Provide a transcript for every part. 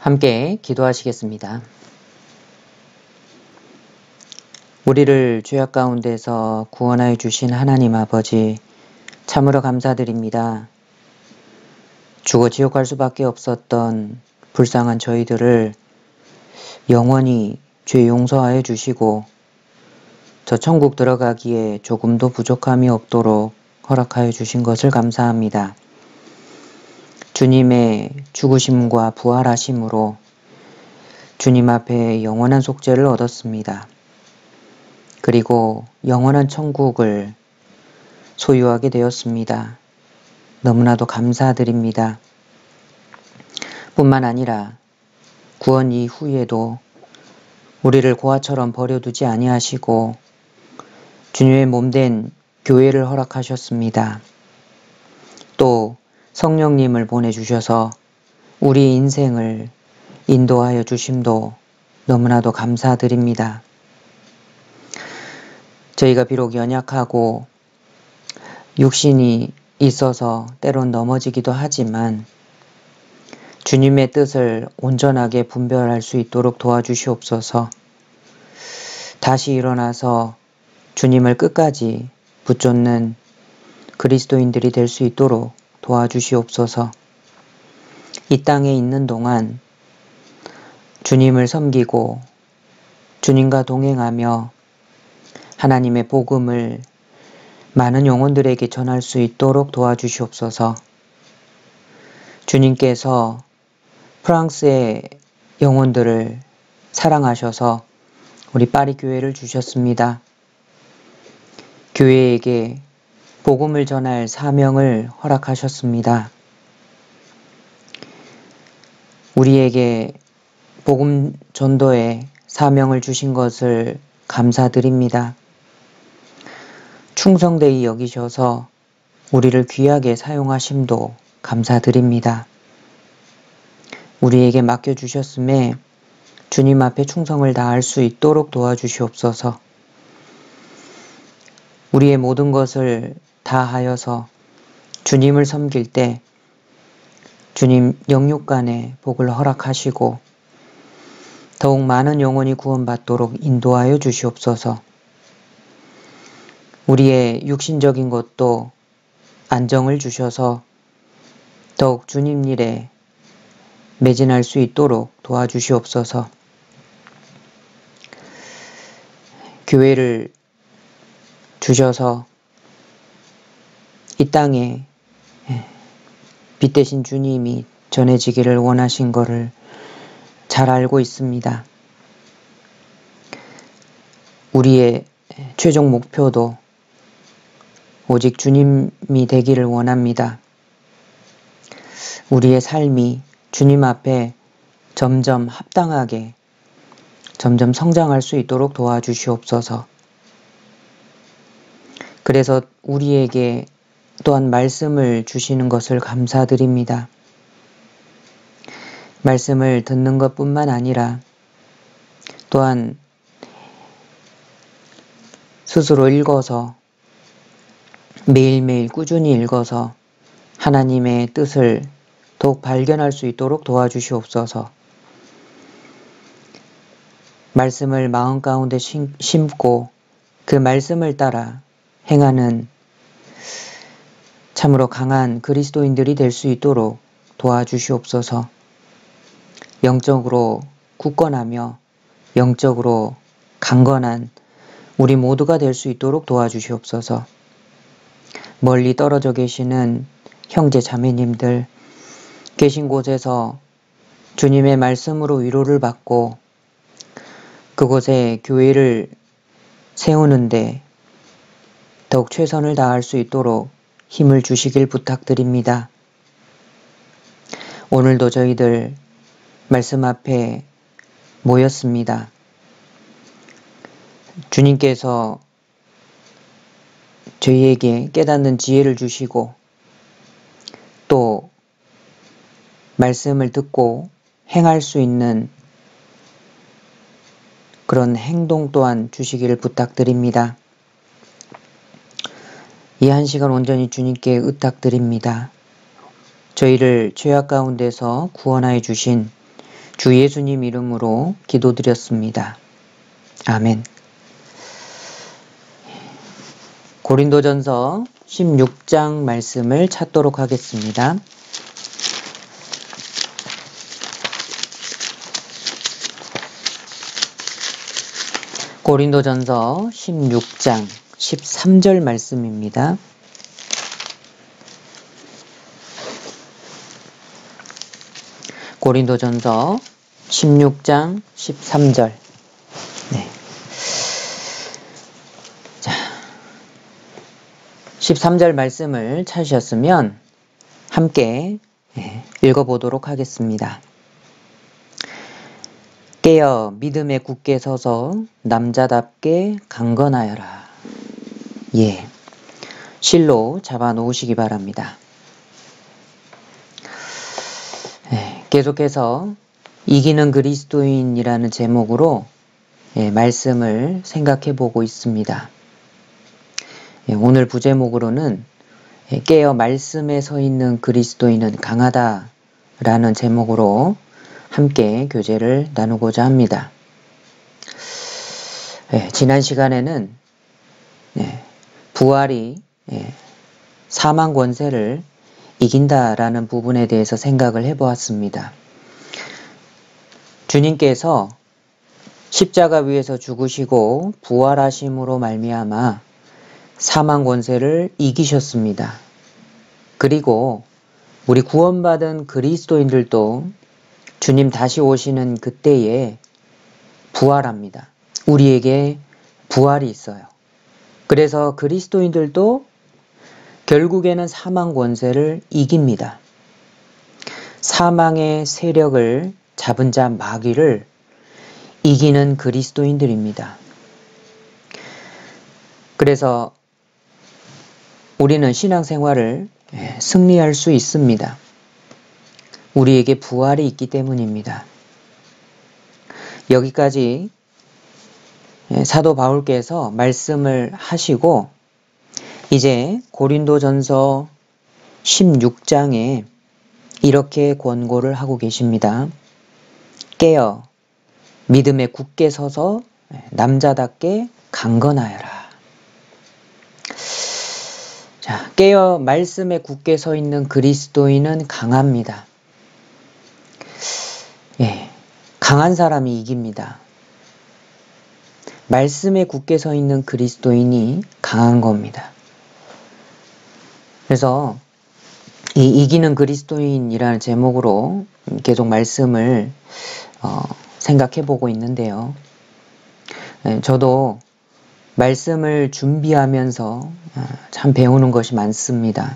함께 기도하시겠습니다. 우리를 죄악 가운데서 구원하여 주신 하나님 아버지, 참으로 감사드립니다. 죽어 지옥 갈 수밖에 없었던 불쌍한 저희들을 영원히 죄 용서하여 주시고 저 천국 들어가기에 조금도 부족함이 없도록 허락하여 주신 것을 감사합니다. 주님의 죽으심과 부활하심으로 주님 앞에 영원한 속죄를 얻었습니다. 그리고 영원한 천국을 소유하게 되었습니다. 너무나도 감사드립니다. 뿐만 아니라 구원 이후에도 우리를 고아처럼 버려두지 아니하시고 주님의 몸된 교회를 허락하셨습니다. 또 성령님을 보내주셔서 우리 인생을 인도하여 주심도 너무나도 감사드립니다. 저희가 비록 연약하고 육신이 있어서 때론 넘어지기도 하지만 주님의 뜻을 온전하게 분별할 수 있도록 도와주시옵소서. 다시 일어나서 주님을 끝까지 붙잡는 그리스도인들이 될 수 있도록 도와주시옵소서. 이 땅에 있는 동안 주님을 섬기고 주님과 동행하며 하나님의 복음을 많은 영혼들에게 전할 수 있도록 도와주시옵소서. 주님께서 프랑스의 영혼들을 사랑하셔서 우리 파리 교회를 주셨습니다. 교회에게 복음을 전할 사명을 허락하셨습니다. 우리에게 복음 전도의 사명을 주신 것을 감사드립니다. 충성되이 여기셔서 우리를 귀하게 사용하심도 감사드립니다. 우리에게 맡겨주셨음에 주님 앞에 충성을 다할 수 있도록 도와주시옵소서. 우리의 모든 것을 다하여서 주님을 섬길 때 주님 영육간의 복을 허락하시고 더욱 많은 영혼이 구원받도록 인도하여 주시옵소서. 우리의 육신적인 것도 안정을 주셔서 더욱 주님 일에 매진할 수 있도록 도와주시옵소서. 교회를 주셔서 이 땅에 빛 대신 주님이 전해지기를 원하신 것을 잘 알고 있습니다. 우리의 최종 목표도 오직 주님이 되기를 원합니다. 우리의 삶이 주님 앞에 점점 합당하게 점점 성장할 수 있도록 도와주시옵소서. 그래서 우리에게 또한 말씀을 주시는 것을 감사드립니다. 말씀을 듣는 것뿐만 아니라 또한 스스로 읽어서 매일매일 꾸준히 읽어서 하나님의 뜻을 더욱 발견할 수 있도록 도와주시옵소서. 말씀을 마음 가운데 심고 그 말씀을 따라 행하는 참으로 강한 그리스도인들이 될 수 있도록 도와주시옵소서. 영적으로 굳건하며 영적으로 강건한 우리 모두가 될 수 있도록 도와주시옵소서. 멀리 떨어져 계시는 형제 자매님들 계신 곳에서 주님의 말씀으로 위로를 받고 그곳에 교회를 세우는데 더욱 최선을 다할 수 있도록 힘을 주시길 부탁드립니다. 오늘도 저희들 말씀 앞에 모였습니다. 주님께서 저희에게 깨닫는 지혜를 주시고 또 말씀을 듣고 행할 수 있는 그런 행동 또한 주시기를 부탁드립니다. 이 한 시간 온전히 주님께 의탁드립니다. 저희를 죄악 가운데서 구원하여 주신 주 예수님 이름으로 기도드렸습니다. 아멘. 고린도전서 16장 말씀을 찾도록 하겠습니다. 고린도전서 16장 13절 말씀입니다. 고린도전서 16장 13절. 네. 자, 13절 말씀을 찾으셨으면 함께 읽어보도록 하겠습니다. 깨어 믿음에 굳게 서서 남자답게 강건하여라. 예, 실로 잡아 놓으시기 바랍니다. 계속해서 이기는 그리스도인이라는 제목으로 말씀을 생각해 보고 있습니다. 오늘 부제목으로는 깨어 말씀에 서 있는 그리스도인은 강하다 라는 제목으로 함께 교제를 나누고자 합니다. 지난 시간에는 부활이 사망 권세를 이긴다라는 부분에 대해서 생각을 해보았습니다. 주님께서 십자가 위에서 죽으시고 부활하심으로 말미암아 사망 권세를 이기셨습니다. 그리고 우리 구원받은 그리스도인들도 주님 다시 오시는 그때에 부활합니다. 우리에게 부활이 있어요. 그래서 그리스도인들도 결국에는 사망 권세를 이깁니다. 사망의 세력을 잡은 자 마귀를 이기는 그리스도인들입니다. 그래서 우리는 신앙생활을 승리할 수 있습니다. 우리에게 부활이 있기 때문입니다. 여기까지 사도 바울께서 말씀을 하시고 이제 고린도전서 16장에 이렇게 권고를 하고 계십니다. 깨어 믿음에 굳게 서서 남자답게 강건하여라. 자, 깨어 말씀에 굳게 서 있는 그리스도인은 강합니다. 강한 사람이 이깁니다. 말씀에 굳게 서 있는 그리스도인이 강한 겁니다. 그래서 이 이기는 그리스도인이라는 제목으로 계속 말씀을 생각해 보고 있는데요. 저도 말씀을 준비하면서 참 배우는 것이 많습니다.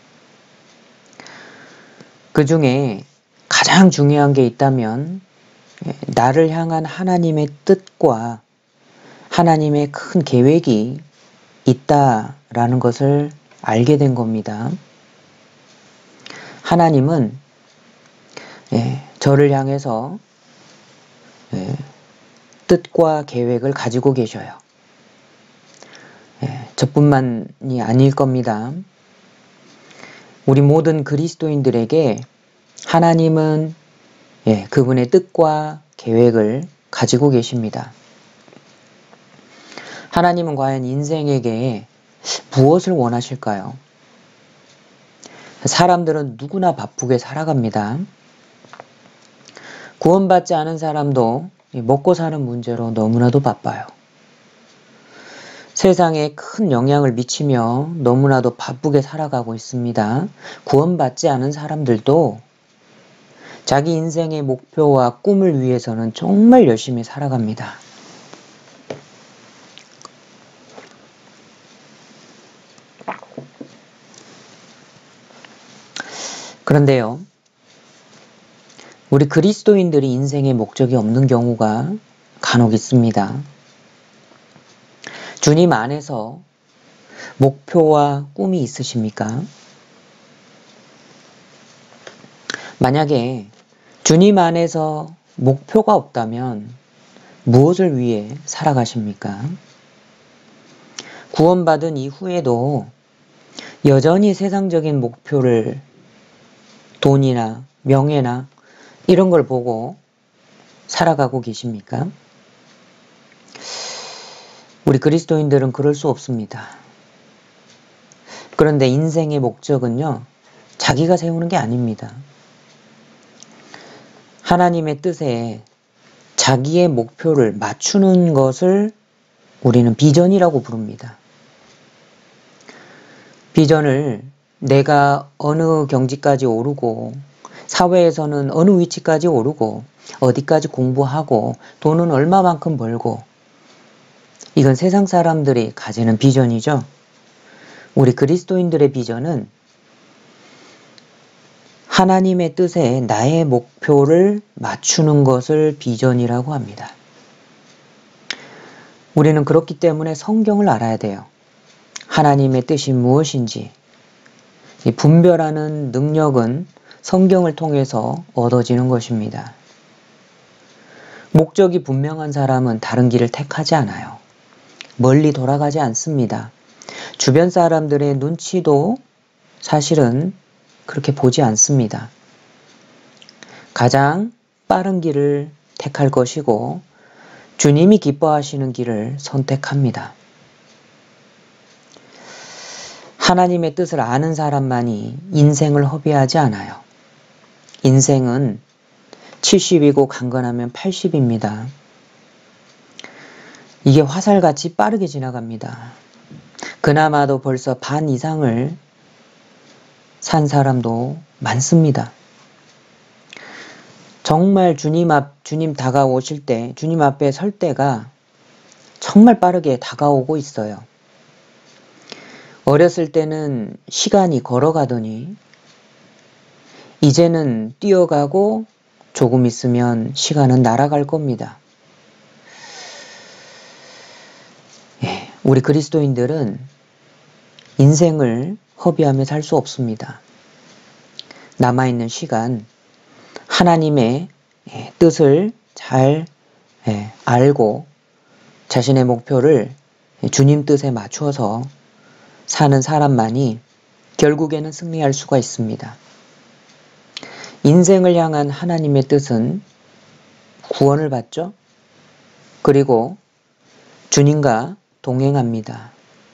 그 중에 가장 중요한 게 있다면 나를 향한 하나님의 뜻과 하나님의 큰 계획이 있다라는 것을 알게 된 겁니다. 하나님은 저를 향해서 뜻과 계획을 가지고 계셔요. 저뿐만이 아닐 겁니다. 우리 모든 그리스도인들에게 하나님은 그분의 뜻과 계획을 가지고 계십니다. 하나님은 과연 인생에게 무엇을 원하실까요? 사람들은 누구나 바쁘게 살아갑니다. 구원받지 않은 사람도 먹고 사는 문제로 너무나도 바빠요. 세상에 큰 영향을 미치며 너무나도 바쁘게 살아가고 있습니다. 구원받지 않은 사람들도 자기 인생의 목표와 꿈을 위해서는 정말 열심히 살아갑니다. 그런데요, 우리 그리스도인들이 인생의 목적이 없는 경우가 간혹 있습니다. 주님 안에서 목표와 꿈이 있으십니까? 만약에 주님 안에서 목표가 없다면 무엇을 위해 살아가십니까? 구원받은 이후에도 여전히 세상적인 목표를 돈이나 명예나 이런 걸 보고 살아가고 계십니까? 우리 그리스도인들은 그럴 수 없습니다. 그런데 인생의 목적은요, 자기가 세우는 게 아닙니다. 하나님의 뜻에 자기의 목표를 맞추는 것을 우리는 비전이라고 부릅니다. 비전을 내가 어느 경지까지 오르고 사회에서는 어느 위치까지 오르고 어디까지 공부하고 돈은 얼마만큼 벌고 이건 세상 사람들이 가지는 비전이죠. 우리 그리스도인들의 비전은 하나님의 뜻에 나의 목표를 맞추는 것을 비전이라고 합니다. 우리는 그렇기 때문에 성경을 알아야 돼요. 하나님의 뜻이 무엇인지 이 분별하는 능력은 성경을 통해서 얻어지는 것입니다. 목적이 분명한 사람은 다른 길을 택하지 않아요. 멀리 돌아가지 않습니다. 주변 사람들의 눈치도 사실은 그렇게 보지 않습니다. 가장 빠른 길을 택할 것이고 주님이 기뻐하시는 길을 선택합니다. 하나님의 뜻을 아는 사람만이 인생을 허비하지 않아요. 인생은 70이고 강건하면 80입니다. 이게 화살같이 빠르게 지나갑니다. 그나마도 벌써 반 이상을 산 사람도 많습니다. 정말 주님 다가오실 때, 주님 앞에 설 때가 정말 빠르게 다가오고 있어요. 어렸을 때는 시간이 걸어가더니 이제는 뛰어가고 조금 있으면 시간은 날아갈 겁니다. 우리 그리스도인들은 인생을 허비하며 살 수 없습니다. 남아있는 시간 하나님의 뜻을 잘 알고 자신의 목표를 주님 뜻에 맞추어서 사는 사람만이 결국에는 승리할 수가 있습니다. 인생을 향한 하나님의 뜻은 구원을 받죠. 그리고 주님과 동행합니다.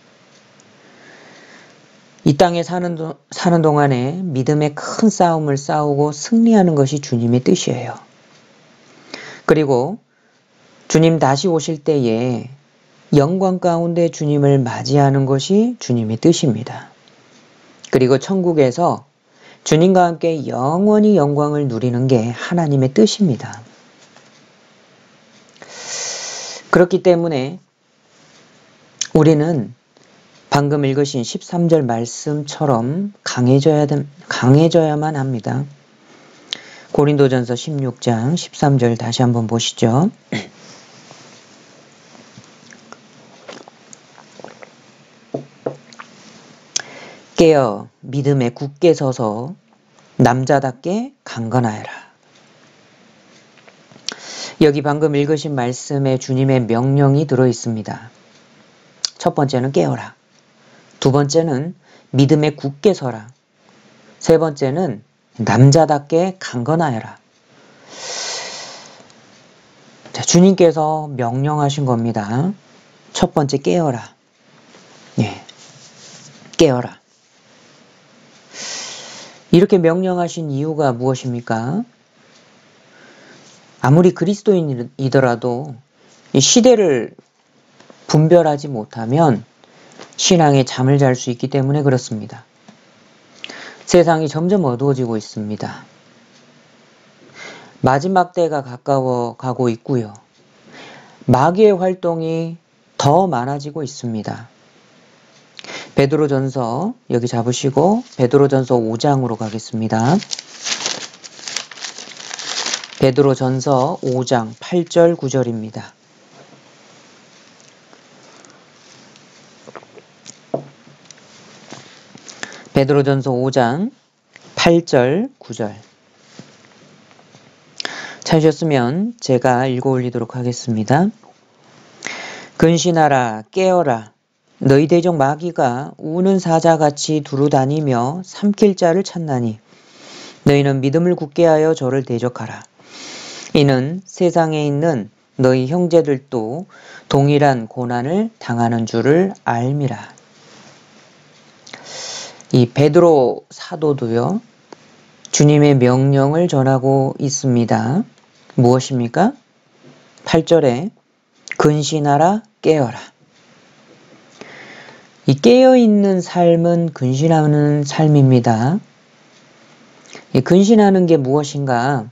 이 땅에 사는 동안에 믿음의 큰 싸움을 싸우고 승리하는 것이 주님의 뜻이에요. 그리고 주님 다시 오실 때에 영광 가운데 주님을 맞이하는 것이 주님의 뜻입니다. 그리고 천국에서 주님과 함께 영원히 영광을 누리는 게 하나님의 뜻입니다. 그렇기 때문에 우리는 방금 읽으신 13절 말씀처럼 강해져야만 합니다. 고린도전서 16장 13절 다시 한번 보시죠. 깨어 믿음에 굳게 서서 남자답게 강건하여라. 여기 방금 읽으신 말씀에 주님의 명령이 들어있습니다. 첫 번째는 깨어라. 두 번째는 믿음에 굳게 서라. 세 번째는 남자답게 강건하여라. 자, 주님께서 명령하신 겁니다. 첫 번째 깨어라. 깨어라. 이렇게 명령하신 이유가 무엇입니까? 아무리 그리스도인이더라도 이 시대를 분별하지 못하면 신앙에 잠을 잘 수 있기 때문에 그렇습니다. 세상이 점점 어두워지고 있습니다. 마지막 때가 가까워 가고 있고요. 마귀의 활동이 더 많아지고 있습니다. 베드로전서 여기 잡으시고 베드로전서 5장으로 가겠습니다. 베드로전서 5장 8절 9절입니다. 베드로전서 5장 8절 9절 찾으셨으면 제가 읽어 올리도록 하겠습니다. 근신하라 깨어라 너희 대적 마귀가 우는 사자같이 두루다니며 삼킬 자를 찾나니 너희는 믿음을 굳게 하여 저를 대적하라. 이는 세상에 있는 너희 형제들도 동일한 고난을 당하는 줄을 알미라. 이 베드로 사도도요, 주님의 명령을 전하고 있습니다. 무엇입니까? 8절에 근신하라 깨어라. 이 깨어있는 삶은 근신하는 삶입니다. 이 근신하는 게 무엇인가?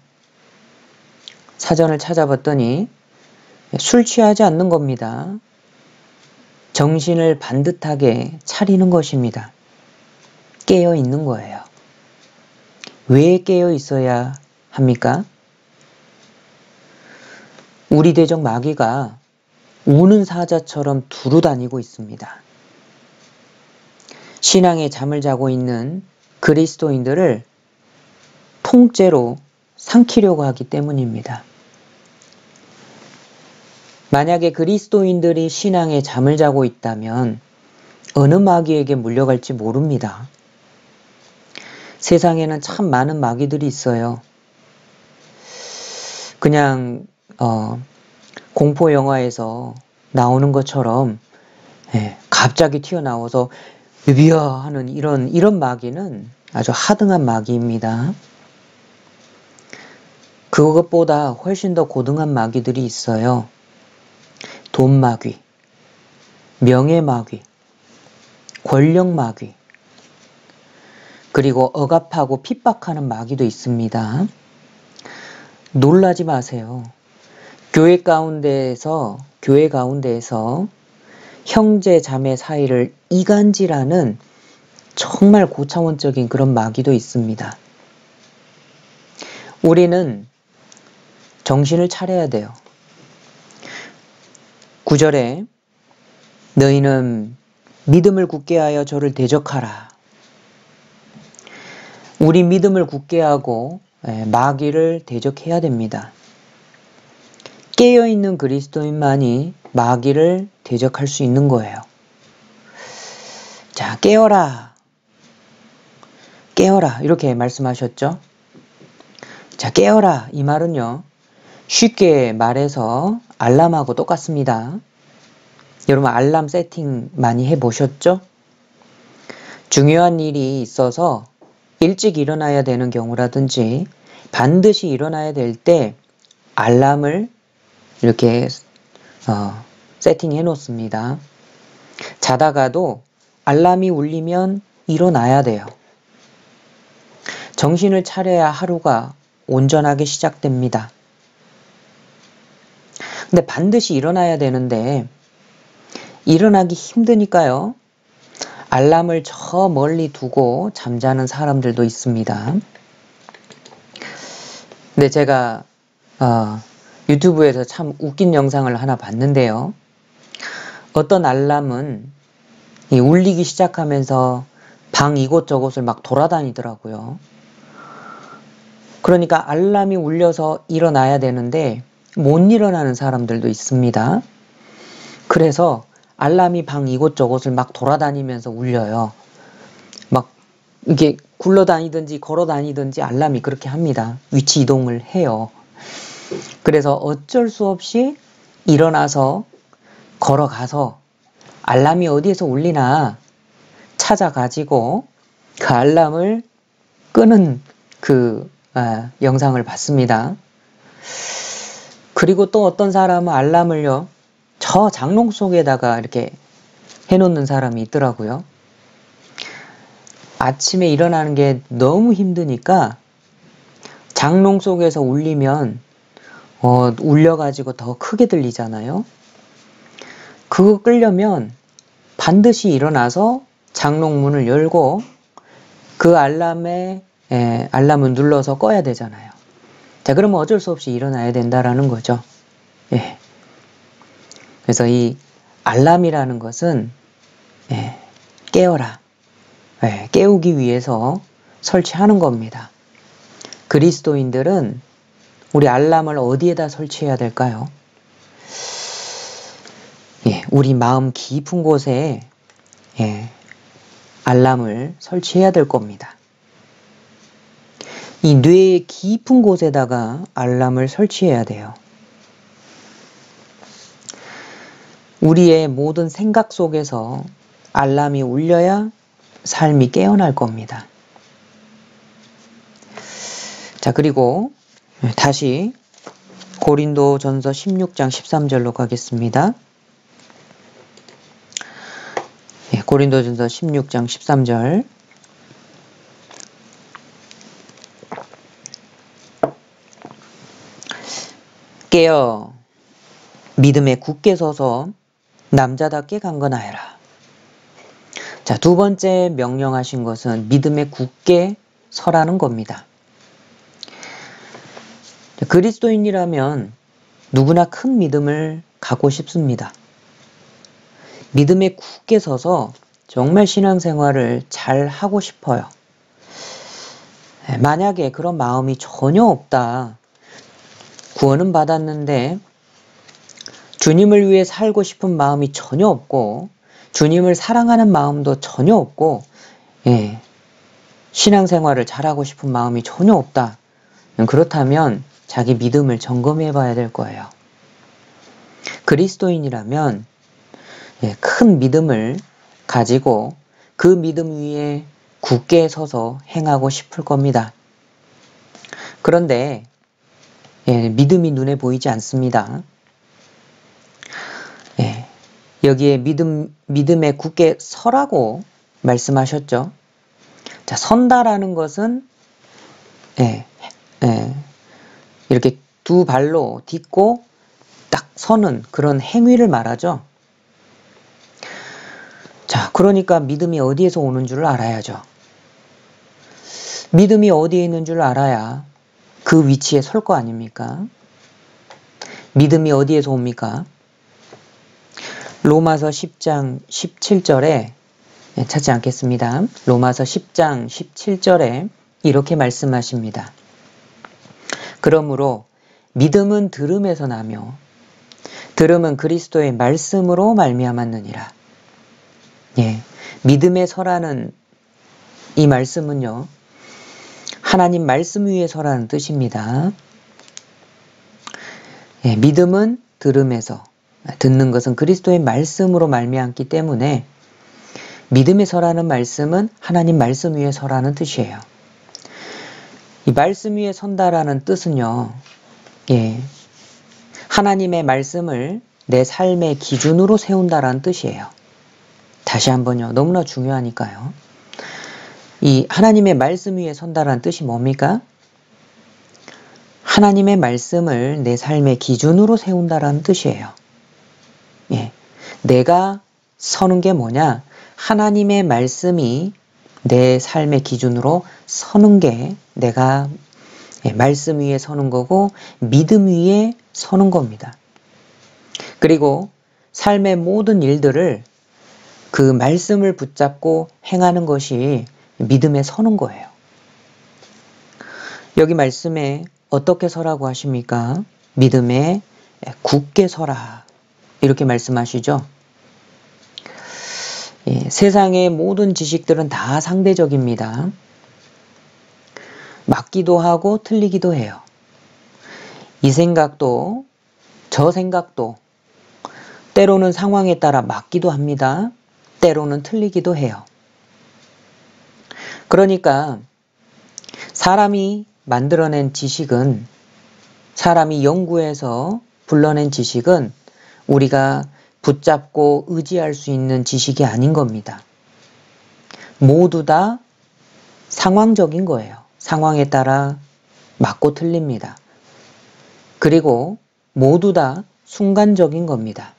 사전을 찾아봤더니 술 취하지 않는 겁니다. 정신을 반듯하게 차리는 것입니다. 깨어 있는 거예요. 왜 깨어 있어야 합니까? 우리 대적 마귀가 우는 사자처럼 두루 다니고 있습니다. 신앙에 잠을 자고 있는 그리스도인들을 통째로 삼키려고 하기 때문입니다. 만약에 그리스도인들이 신앙에 잠을 자고 있다면 어느 마귀에게 물려갈지 모릅니다. 세상에는 참 많은 마귀들이 있어요. 그냥 공포 영화에서 나오는 것처럼 갑자기 튀어나와서 유비야 하는 이런 마귀는 아주 하등한 마귀입니다. 그것보다 훨씬 더 고등한 마귀들이 있어요. 돈 마귀, 명예 마귀, 권력 마귀, 그리고 억압하고 핍박하는 마귀도 있습니다. 놀라지 마세요. 교회 가운데에서 형제 자매 사이를 이간질하는 정말 고차원적인 그런 마귀도 있습니다. 우리는 정신을 차려야 돼요. 9절에 너희는 믿음을 굳게 하여 저를 대적하라. 우리 믿음을 굳게 하고 마귀를 대적해야 됩니다. 깨어있는 그리스도인만이 마귀를 대적할 수 있는 거예요. 자, 깨어라. 깨어라. 이렇게 말씀하셨죠? 자, 깨어라. 이 말은요, 쉽게 말해서 알람하고 똑같습니다. 여러분 알람 세팅 많이 해보셨죠? 중요한 일이 있어서 일찍 일어나야 되는 경우라든지 반드시 일어나야 될 때 알람을 이렇게 세팅해 놓습니다. 자다가도 알람이 울리면 일어나야 돼요. 정신을 차려야 하루가 온전하게 시작됩니다. 근데 반드시 일어나야 되는데 일어나기 힘드니까요. 알람을 저 멀리 두고 잠자는 사람들도 있습니다. 근데 제가 유튜브에서 참 웃긴 영상을 하나 봤는데요. 어떤 알람은 울리기 시작하면서 방 이곳저곳을 막 돌아다니더라고요. 그러니까 알람이 울려서 일어나야 되는데 못 일어나는 사람들도 있습니다. 그래서 알람이 방 이곳저곳을 막 돌아다니면서 울려요. 막 이게 굴러다니든지 걸어다니든지 알람이 그렇게 합니다. 위치 이동을 해요. 그래서 어쩔 수 없이 일어나서 걸어가서 알람이 어디에서 울리나 찾아가지고 그 알람을 끄는 그 영상을 봤습니다. 그리고 또 어떤 사람은 알람을요, 저 장롱 속에다가 이렇게 해놓는 사람이 있더라고요. 아침에 일어나는 게 너무 힘드니까 장롱 속에서 울리면 울려가지고 더 크게 들리잖아요. 그거 끄려면 반드시 일어나서 장롱 문을 열고 그 알람을 눌러서 꺼야 되잖아요. 자, 그러면 어쩔 수 없이 일어나야 된다라는 거죠. 예. 그래서 이 알람이라는 것은 깨어라. 깨우기 위해서 설치하는 겁니다. 그리스도인들은 우리 알람을 어디에다 설치해야 될까요? 우리 마음 깊은 곳에 알람을 설치해야 될 겁니다. 이 뇌의 깊은 곳에다가 알람을 설치해야 돼요. 우리의 모든 생각 속에서 알람이 울려야 삶이 깨어날 겁니다. 자, 그리고 다시 고린도전서 16장 13절로 가겠습니다. 고린도전서 16장 13절. 깨어 믿음에 굳게 서서 남자답게 강건하여라. 자, 두 번째 명령하신 것은 믿음에 굳게 서라는 겁니다. 그리스도인이라면 누구나 큰 믿음을 갖고 싶습니다. 믿음에 굳게 서서 정말 신앙생활을 잘 하고 싶어요. 만약에 그런 마음이 전혀 없다. 구원은 받았는데 주님을 위해 살고 싶은 마음이 전혀 없고 주님을 사랑하는 마음도 전혀 없고 신앙생활을 잘하고 싶은 마음이 전혀 없다. 그렇다면 자기 믿음을 점검해 봐야 될 거예요. 그리스도인이라면 큰 믿음을 가지고 그 믿음 위에 굳게 서서 행하고 싶을 겁니다. 그런데 믿음이 눈에 보이지 않습니다. 여기에 믿음에 굳게 서라고 말씀하셨죠. 자, 선다라는 것은 이렇게 두 발로 딛고 딱 서는 그런 행위를 말하죠. 자, 그러니까 믿음이 어디에서 오는 줄 알아야죠. 믿음이 어디에 있는 줄 알아야 그 위치에 설 거 아닙니까? 믿음이 어디에서 옵니까? 로마서 10장 17절에 찾지 않겠습니다. 로마서 10장 17절에 이렇게 말씀하십니다. 그러므로 믿음은 들음에서 나며 들음은 그리스도의 말씀으로 말미암았느니라. 믿음에 서라는 이 말씀은요. 하나님 말씀 위에 서라는 뜻입니다. 믿음은 들음에서, 듣는 것은 그리스도의 말씀으로 말미암기 때문에 믿음에 서라는 말씀은 하나님 말씀 위에 서라는 뜻이에요. 이 말씀 위에 선다라는 뜻은요. 하나님의 말씀을 내 삶의 기준으로 세운다라는 뜻이에요. 다시 한번요. 너무나 중요하니까요. 이 하나님의 말씀 위에 선다라는 뜻이 뭡니까? 하나님의 말씀을 내 삶의 기준으로 세운다라는 뜻이에요. 내가 서는 게 뭐냐? 하나님의 말씀이 내 삶의 기준으로 서는 게 내가 말씀 위에 서는 거고 믿음 위에 서는 겁니다. 그리고 삶의 모든 일들을 그 말씀을 붙잡고 행하는 것이 믿음에 서는 거예요. 여기 말씀에 어떻게 서라고 하십니까? 믿음에 굳게 서라. 이렇게 말씀하시죠. 세상의 모든 지식들은 다 상대적입니다. 맞기도 하고 틀리기도 해요. 이 생각도 저 생각도 때로는 상황에 따라 맞기도 합니다. 때로는 틀리기도 해요. 그러니까 사람이 만들어낸 지식은, 사람이 연구해서 불러낸 지식은 우리가 붙잡고 의지할 수 있는 지식이 아닌 겁니다. 모두 다 상황적인 거예요. 상황에 따라 맞고 틀립니다. 그리고 모두 다 순간적인 겁니다.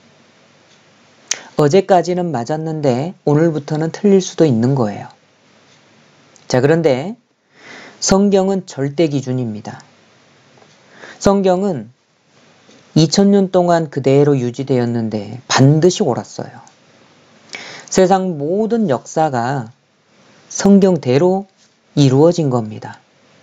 어제까지는 맞았는데 오늘부터는 틀릴 수도 있는 거예요. 자, 그런데 성경은 절대 기준입니다. 성경은 2000년 동안 그대로 유지되었는데 반드시 옳았어요. 세상 모든 역사가 성경대로 이루어진 겁니다.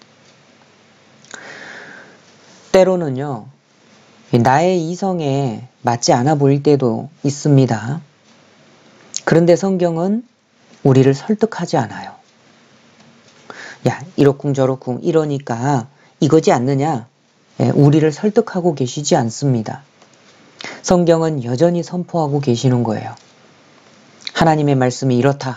때로는요, 나의 이성에 맞지 않아 보일 때도 있습니다. 그런데 성경은 우리를 설득하지 않아요. 야, 이러쿵저러쿵 이러니까 이거지 않느냐? 우리를 설득하고 계시지 않습니다. 성경은 여전히 선포하고 계시는 거예요. 하나님의 말씀이 이렇다.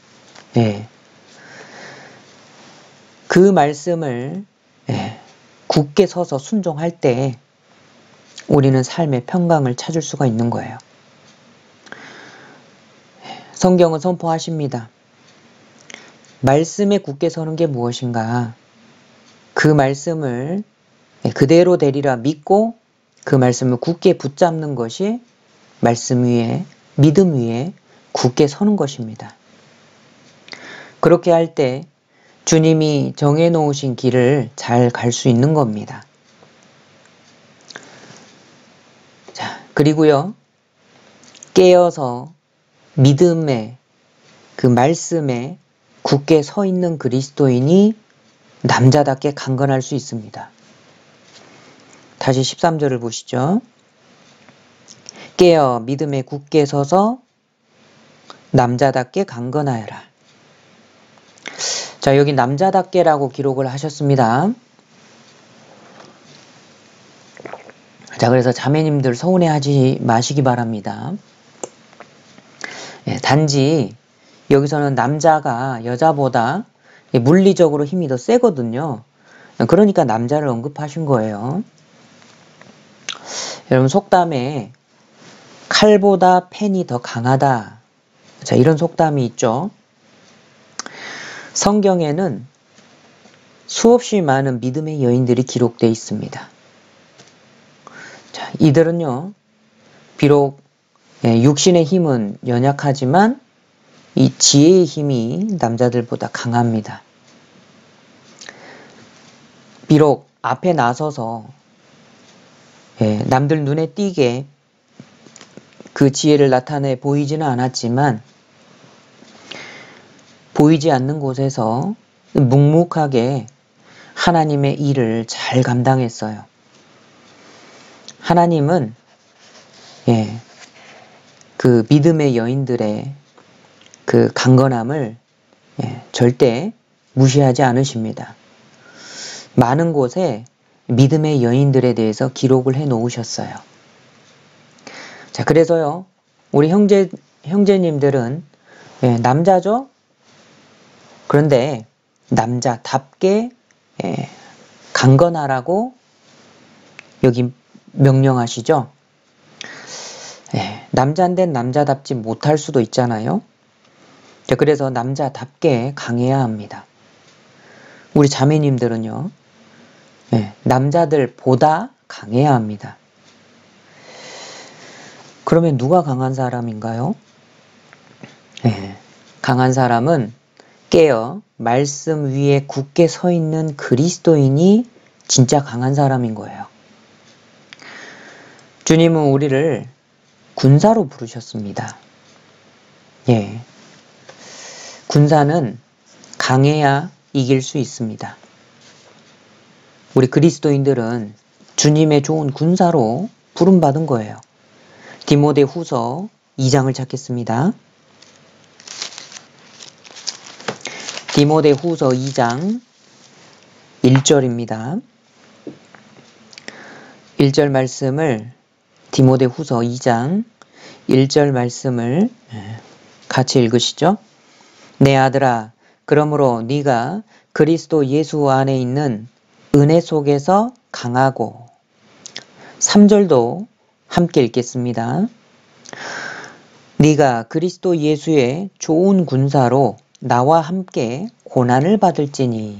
그 말씀을 굳게 서서 순종할 때 우리는 삶의 평강을 찾을 수가 있는 거예요. 성경은 선포하십니다. 말씀에 굳게 서는 게 무엇인가? 그 말씀을 그대로 되리라 믿고 그 말씀을 굳게 붙잡는 것이 말씀 위에, 믿음 위에 굳게 서는 것입니다. 그렇게 할 때 주님이 정해놓으신 길을 잘 갈 수 있는 겁니다. 자, 그리고요, 깨어서 믿음의 그 말씀에 굳게 서 있는 그리스도인이 남자답게 강건할 수 있습니다. 다시 13절을 보시죠. 깨어 믿음에 굳게 서서 남자답게 강건하여라. 자, 여기 남자답게라고 기록을 하셨습니다. 자, 그래서 자매님들 서운해하지 마시기 바랍니다. 단지 여기서는 남자가 여자보다 물리적으로 힘이 더 세거든요. 그러니까 남자를 언급하신 거예요. 여러분, 속담에 칼보다 펜이 더 강하다. 자, 이런 속담이 있죠. 성경에는 수없이 많은 믿음의 여인들이 기록되어 있습니다. 자, 이들은요, 비록 육신의 힘은 연약하지만 이 지혜의 힘이 남자들보다 강합니다. 비록 앞에 나서서 남들 눈에 띄게 그 지혜를 나타내 보이지는 않았지만 보이지 않는 곳에서 묵묵하게 하나님의 일을 잘 감당했어요. 하나님은 그 믿음의 여인들의 그 강건함을 절대 무시하지 않으십니다. 많은 곳에 믿음의 여인들에 대해서 기록을 해 놓으셨어요. 자, 그래서요, 우리 형제님들은 남자죠? 그런데 남자답게 강건하라고 여기 명령하시죠? 남자인데 남자답지 못할 수도 있잖아요. 자, 그래서 남자답게 강해야 합니다. 우리 자매님들은요, 남자들보다 강해야 합니다. 그러면 누가 강한 사람인가요? 강한 사람은 깨어 말씀 위에 굳게 서 있는 그리스도인이 진짜 강한 사람인 거예요. 주님은 우리를 군사로 부르셨습니다. 군사는 강해야 이길 수 있습니다. 우리 그리스도인들은 주님의 좋은 군사로 부름받은 거예요. 디모데 후서 2장을 찾겠습니다. 디모데 후서 2장 1절입니다. 1절 말씀을 디모데 후서 2장 1절 말씀을 같이 읽으시죠. 내 아들아, 그러므로 네가 그리스도 예수 안에 있는 은혜 속에서 강하고 3절도 함께 읽겠습니다. 네가 그리스도 예수의 좋은 군사로 나와 함께 고난을 받을지니.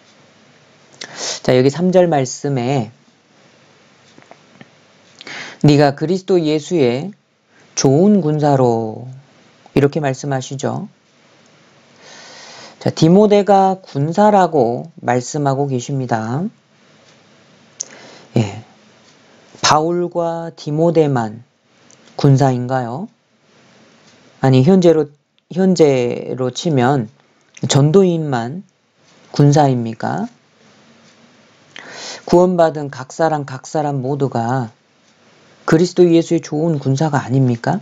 자, 여기 3절 말씀에 네가 그리스도 예수의 좋은 군사로 이렇게 말씀하시죠. 자, 디모데가 군사라고 말씀하고 계십니다. 바울과 디모데만 군사인가요? 아니, 현재로 치면 전도인만 군사입니까? 구원받은 각 사람 모두가 그리스도 예수의 좋은 군사가 아닙니까?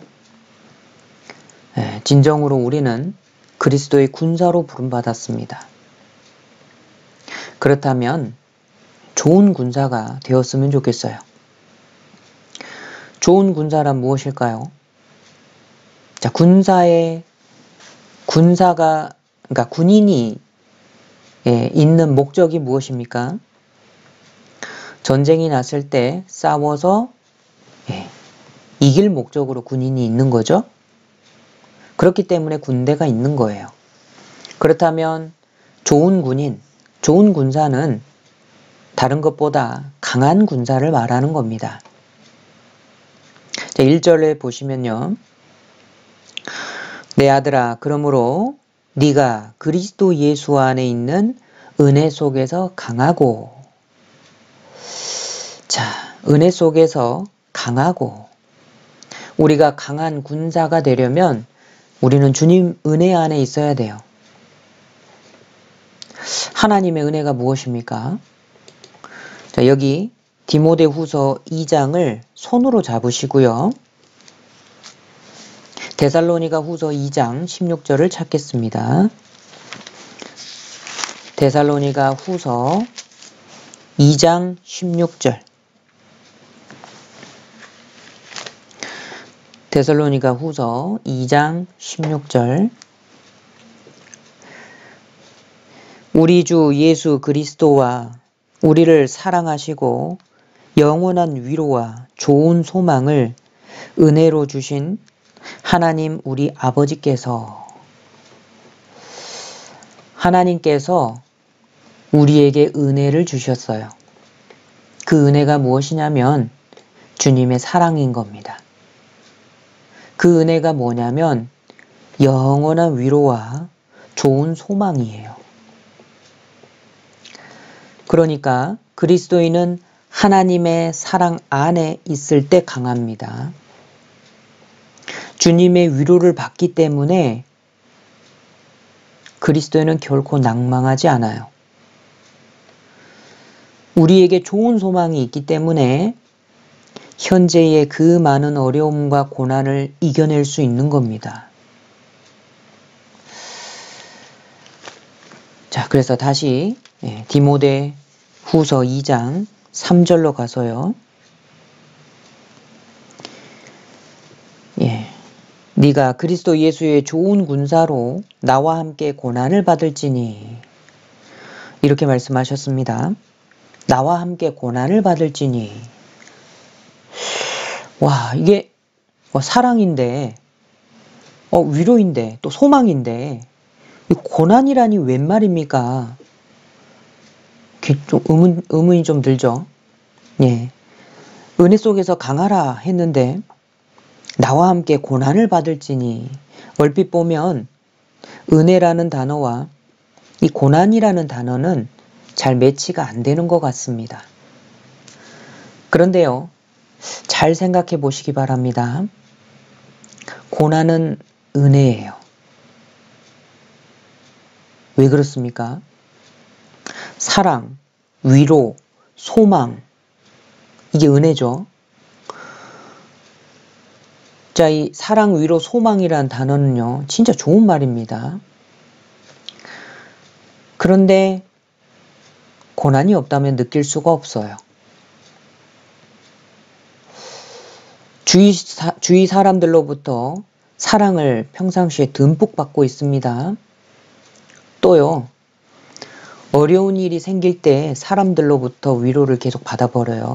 진정으로 우리는 그리스도의 군사로 부름받았습니다. 그렇다면 좋은 군사가 되었으면 좋겠어요. 좋은 군사란 무엇일까요? 자, 그러니까 군인이 있는 목적이 무엇입니까? 전쟁이 났을 때 싸워서 이길 목적으로 군인이 있는 거죠. 그렇기 때문에 군대가 있는 거예요. 그렇다면 좋은 군사는 다른 것보다 강한 군사를 말하는 겁니다. 자, 1절에 보시면요. 내 아들아, 그러므로 네가 그리스도 예수 안에 있는 은혜 속에서 강하고, 자, 은혜 속에서 강하고, 우리가 강한 군사가 되려면 우리는 주님 은혜 안에 있어야 돼요. 하나님의 은혜가 무엇입니까? 자, 여기 디모데후서 2장을 손으로 잡으시고요. 데살로니가 후서 2장 16절을 찾겠습니다. 데살로니가 후서 2장 16절. 데살로니가 후서 2장 16절. 우리 주 예수 그리스도와 우리를 사랑하시고 영원한 위로와 좋은 소망을 은혜로 주신 하나님께서 우리에게 은혜를 주셨어요. 그 은혜가 무엇이냐면 주님의 사랑인 겁니다. 그 은혜가 뭐냐면 영원한 위로와 좋은 소망이에요. 그러니까 그리스도인은 하나님의 사랑 안에 있을 때 강합니다. 주님의 위로를 받기 때문에 그리스도인은 결코 낭망하지 않아요. 우리에게 좋은 소망이 있기 때문에 현재의 그 많은 어려움과 고난을 이겨낼 수 있는 겁니다. 자, 그래서 다시 디모데 후서 2장 3절로 가서요. 네가 그리스도 예수의 좋은 군사로 나와 함께 고난을 받을지니, 이렇게 말씀하셨습니다. 나와 함께 고난을 받을지니. 와, 이게 사랑인데, 위로인데, 또 소망인데, 이 고난이라니 웬 말입니까? 좀 의문이 좀 들죠? 은혜 속에서 강하라 했는데, 나와 함께 고난을 받을지니, 얼핏 보면 은혜라는 단어와 이 고난이라는 단어는 잘 매치가 안 되는 것 같습니다. 그런데요, 잘 생각해 보시기 바랍니다. 고난은 은혜예요. 왜 그렇습니까? 사랑, 위로, 소망, 이게 은혜죠. 자, 이 사랑, 위로, 소망이란 단어는요, 진짜 좋은 말입니다. 그런데 고난이 없다면 느낄 수가 없어요. 주위 사람들로부터 사랑을 평상시에 듬뿍 받고 있습니다. 또요, 어려운 일이 생길 때 사람들로부터 위로를 계속 받아버려요.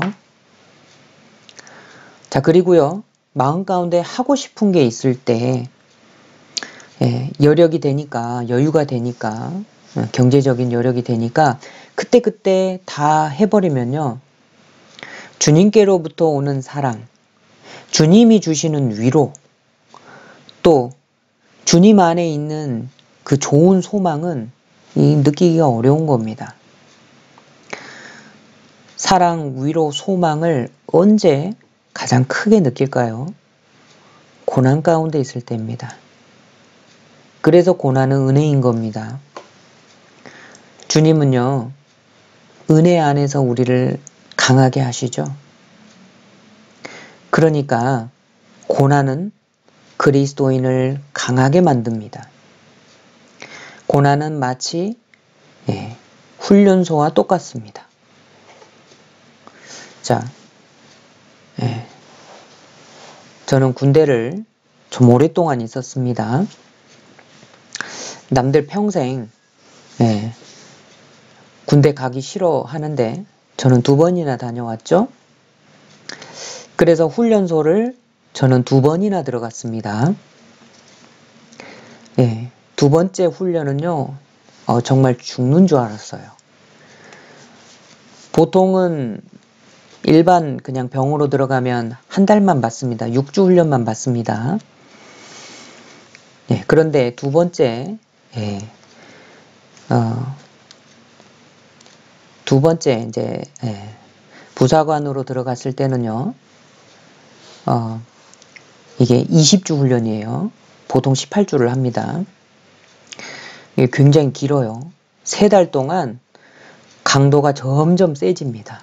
자, 그리고요, 마음 가운데 하고 싶은 게 있을 때, 여력이 되니까, 여유가 되니까, 경제적인 여력이 되니까, 그때 다 해버리면요, 주님께로부터 오는 사랑, 주님이 주시는 위로, 또 주님 안에 있는 그 좋은 소망은 느끼기가 어려운 겁니다. 사랑, 위로, 소망을 언제 가장 크게 느낄까요? 고난 가운데 있을 때입니다. 그래서 고난은 은혜인 겁니다. 주님은요, 은혜 안에서 우리를 강하게 하시죠. 그러니까 고난은 그리스도인을 강하게 만듭니다. 고난은 마치 훈련소와 똑같습니다. 자, 저는 군대를 좀 오랫동안 있었습니다. 남들 평생 군대 가기 싫어하는데 저는 2번이나 다녀왔죠. 그래서 훈련소를 저는 2번이나 들어갔습니다. 2번째 훈련은요, 정말 죽는 줄 알았어요. 보통은 일반 그냥 병으로 들어가면 한 달만 받습니다. 6주 훈련만 받습니다. 그런데 2번째, 2번째 이제 부사관으로 들어갔을 때는요, 이게 20주 훈련이에요. 보통 18주를 합니다. 이게 굉장히 길어요. 3달 동안 강도가 점점 세집니다.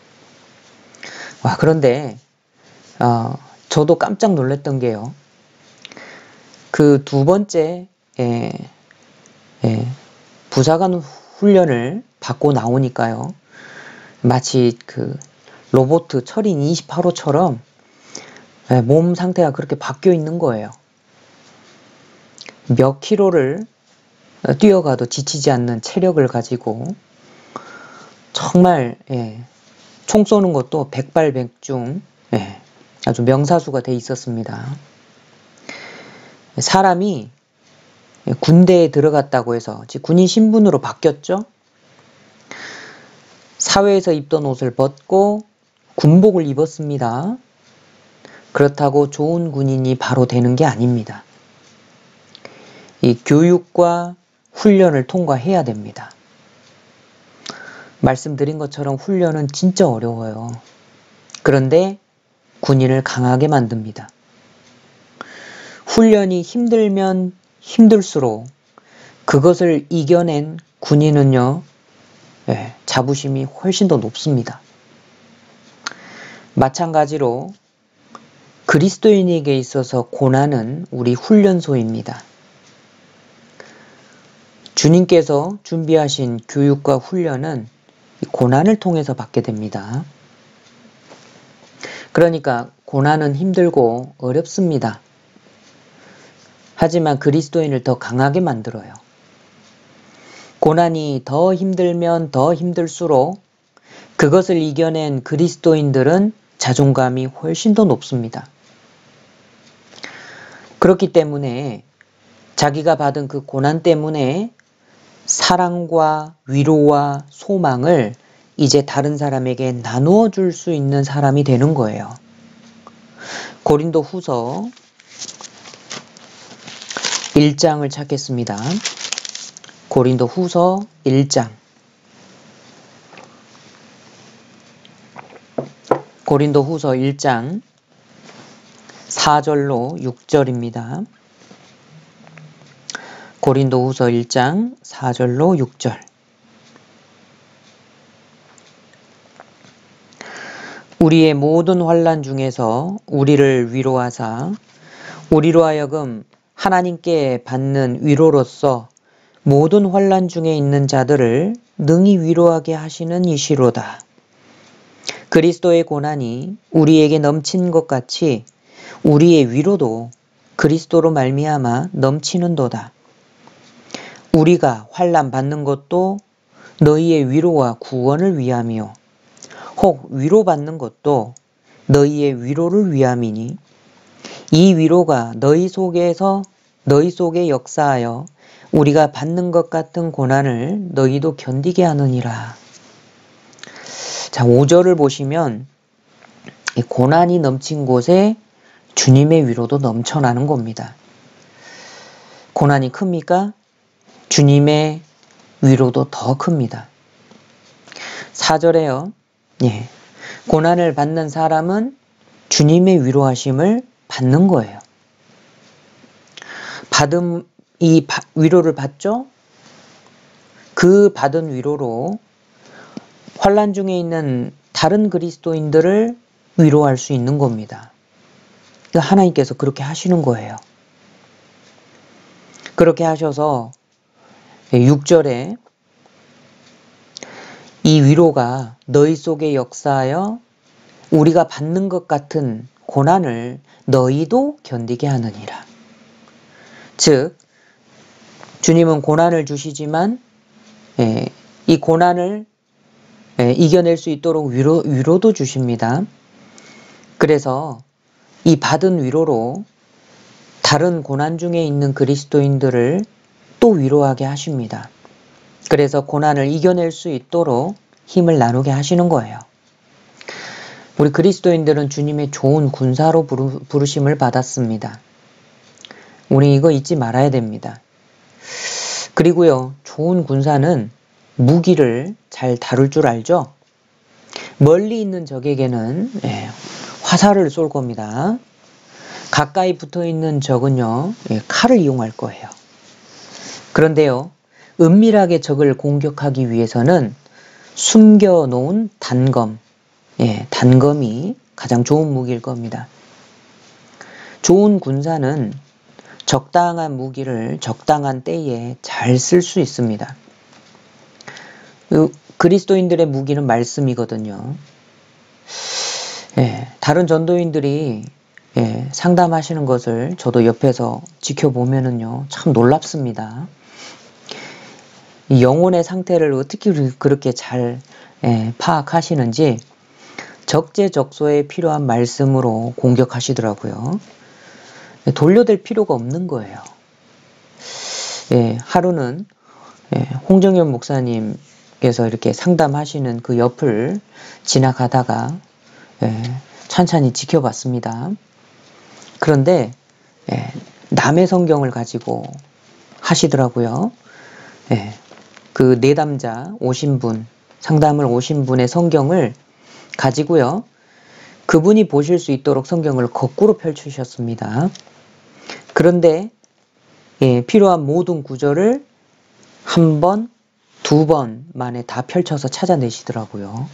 와, 그런데 저도 깜짝 놀랐던 게요. 그 2번째 부사관 훈련을 받고 나오니까요. 마치 그 로봇 철인 28호처럼 몸 상태가 그렇게 바뀌어 있는 거예요. 몇 킬로를 뛰어가도 지치지 않는 체력을 가지고 정말 총 쏘는 것도 백발백중 아주 명사수가 돼 있었습니다. 사람이 군대에 들어갔다고 해서 군인 신분으로 바뀌었죠. 사회에서 입던 옷을 벗고 군복을 입었습니다. 그렇다고 좋은 군인이 바로 되는 게 아닙니다. 이 교육과 훈련을 통과해야 됩니다. 말씀드린 것처럼 훈련은 진짜 어려워요. 그런데 군인을 강하게 만듭니다. 훈련이 힘들면 힘들수록 그것을 이겨낸 군인은요, 자부심이 훨씬 더 높습니다. 마찬가지로 그리스도인에게 있어서 고난은 우리 훈련소입니다. 주님께서 준비하신 교육과 훈련은 고난을 통해서 받게 됩니다. 그러니까 고난은 힘들고 어렵습니다. 하지만 그리스도인을 더 강하게 만들어요. 고난이 더 힘들면 더 힘들수록 그것을 이겨낸 그리스도인들은 자존감이 훨씬 더 높습니다. 그렇기 때문에 자기가 받은 그 고난 때문에 사랑과 위로와 소망을 이제 다른 사람에게 나누어 줄 수 있는 사람이 되는 거예요. 고린도 후서 1장을 찾겠습니다. 고린도 후서 1장. 고린도 후서 1장 4절로 6절입니다. 고린도 후서 1장 4절로 6절. 우리의 모든 환난 중에서 우리를 위로하사 우리로 하여금 하나님께 받는 위로로서 모든 환난 중에 있는 자들을 능히 위로하게 하시는 이시로다. 그리스도의 고난이 우리에게 넘친 것 같이 우리의 위로도 그리스도로 말미암아 넘치는도다. 우리가 환난 받는 것도 너희의 위로와 구원을 위함이요 혹 위로받는 것도 너희의 위로를 위함이니 이 위로가 너희 속에 역사하여 우리가 받는 것 같은 고난을 너희도 견디게 하느니라. 자, 5절을 보시면 이 고난이 넘친 곳에 주님의 위로도 넘쳐나는 겁니다. 고난이 큽니까? 주님의 위로도 더 큽니다. 4절에요. 고난을 받는 사람은 주님의 위로하심을 받는 거예요. 이 위로를 받죠? 그 받은 위로로 환난 중에 있는 다른 그리스도인들을 위로할 수 있는 겁니다. 하나님께서 그렇게 하시는 거예요. 그렇게 하셔서 6절에 이 위로가 너희 속에 역사하여 우리가 받는 것 같은 고난을 너희도 견디게 하느니라. 즉, 주님은 고난을 주시지만 이 고난을 이겨낼 수 있도록 위로도 주십니다. 그래서 이 받은 위로로 다른 고난 중에 있는 그리스도인들을 또 위로하게 하십니다. 그래서 고난을 이겨낼 수 있도록 힘을 나누게 하시는 거예요. 우리 그리스도인들은 주님의 좋은 군사로 부르심을 받았습니다. 우리 이거 잊지 말아야 됩니다. 그리고요, 좋은 군사는 무기를 잘 다룰 줄 알죠? 멀리 있는 적에게는 화살을 쏠 겁니다. 가까이 붙어 있는 적은요, 칼을 이용할 거예요. 그런데요, 은밀하게 적을 공격하기 위해서는 숨겨놓은 단검, 단검이 가장 좋은 무기일 겁니다. 좋은 군사는 적당한 무기를 적당한 때에 잘 쓸 수 있습니다. 그리스도인들의 무기는 말씀이거든요. 다른 전도인들이 상담하시는 것을 저도 옆에서 지켜보면은요, 참 놀랍습니다. 영혼의 상태를 어떻게 그렇게 잘 파악하시는지 적재적소에 필요한 말씀으로 공격하시더라고요. 돌려댈 필요가 없는 거예요. 하루는 홍정현 목사님께서 이렇게 상담하시는 그 옆을 지나가다가 찬찬히 지켜봤습니다. 그런데 남의 성경을 가지고 하시더라고요. 그 내담자 오신 분, 상담을 오신 분의 성경을 가지고요. 그분이 보실 수 있도록 성경을 거꾸로 펼치셨습니다. 그런데 필요한 모든 구절을 한 번, 두 번 만에 다 펼쳐서 찾아내시더라고요.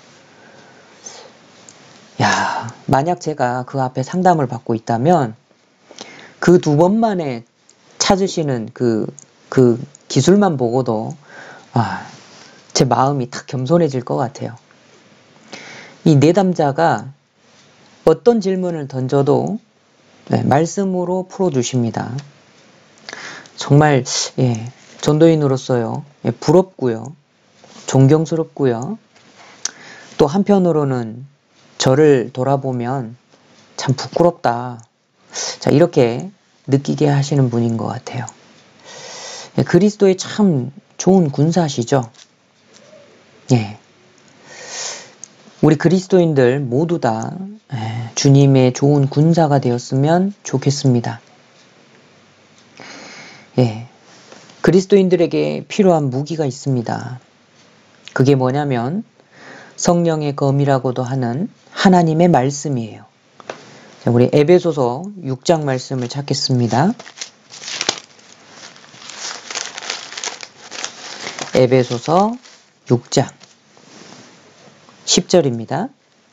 야, 만약 제가 그 앞에 상담을 받고 있다면 그 두 번 만에 찾으시는 그 기술만 보고도 제 마음이 탁 겸손해질 것 같아요. 이 내담자가 어떤 질문을 던져도 말씀으로 풀어주십니다. 정말 전도인으로서요, 부럽고요, 존경스럽고요, 또 한편으로는 저를 돌아보면 참 부끄럽다, 자, 이렇게 느끼게 하시는 분인 것 같아요. 그리스도의 참 좋은 군사시죠. 우리 그리스도인들 모두 다 주님의 좋은 군사가 되었으면 좋겠습니다. 그리스도인들에게 필요한 무기가 있습니다. 그게 뭐냐면 성령의 검이라고도 하는 하나님의 말씀이에요. 자, 우리 에베소서 6장 말씀을 찾겠습니다. 에베소서 6장 10절입니다.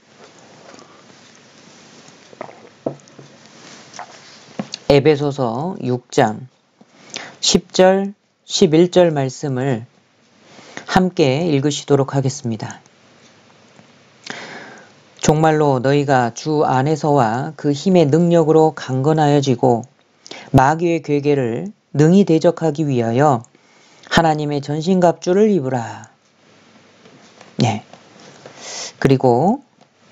에베소서 6장 10절, 11절 말씀을 함께 읽으시도록 하겠습니다. 정말로 너희가 주 안에서와 그 힘의 능력으로 강건하여지고 마귀의 괴계를 능히 대적하기 위하여 하나님의 전신갑주를 입으라. 그리고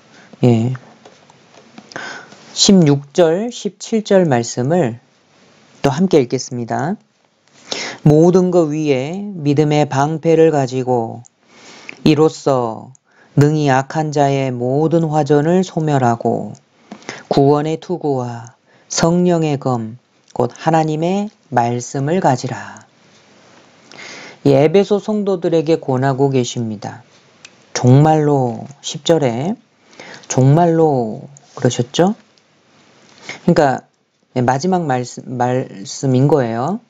16절, 17절 말씀을 또 함께 읽겠습니다. 모든 것 위에 믿음의 방패를 가지고 이로써 능히 악한 자의 모든 화전을 소멸하고 구원의 투구와 성령의 검, 곧 하나님의 말씀을 가지라. 이 에베소 성도들에게 권하고 계십니다. 정말로 10절에 정말로 그러셨죠? 그러니까 마지막 말씀인 거예요.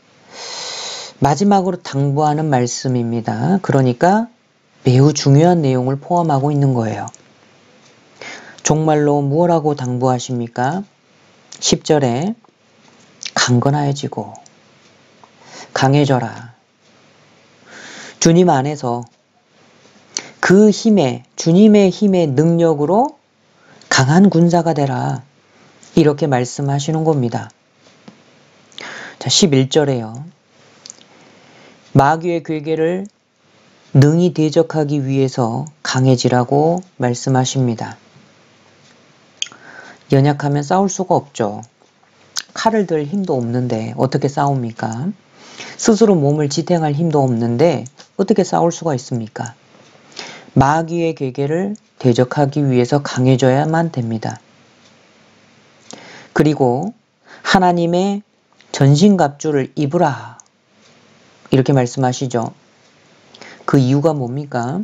마지막으로 당부하는 말씀입니다. 그러니까 매우 중요한 내용을 포함하고 있는 거예요. 정말로 무엇라고 당부하십니까? 10절에 강건하여지고 강해져라. 주님 안에서 그 힘에, 주님의 힘의 능력으로 강한 군사가 되라. 이렇게 말씀하시는 겁니다. 자, 11절에요. 마귀의 괴계를 능히 대적하기 위해서 강해지라고 말씀하십니다. 연약하면 싸울 수가 없죠. 칼을 들 힘도 없는데 어떻게 싸웁니까? 스스로 몸을 지탱할 힘도 없는데 어떻게 싸울 수가 있습니까? 마귀의 괴계를 대적하기 위해서 강해져야만 됩니다. 그리고 하나님의 전신갑주를 입으라. 이렇게 말씀하시죠. 그 이유가 뭡니까?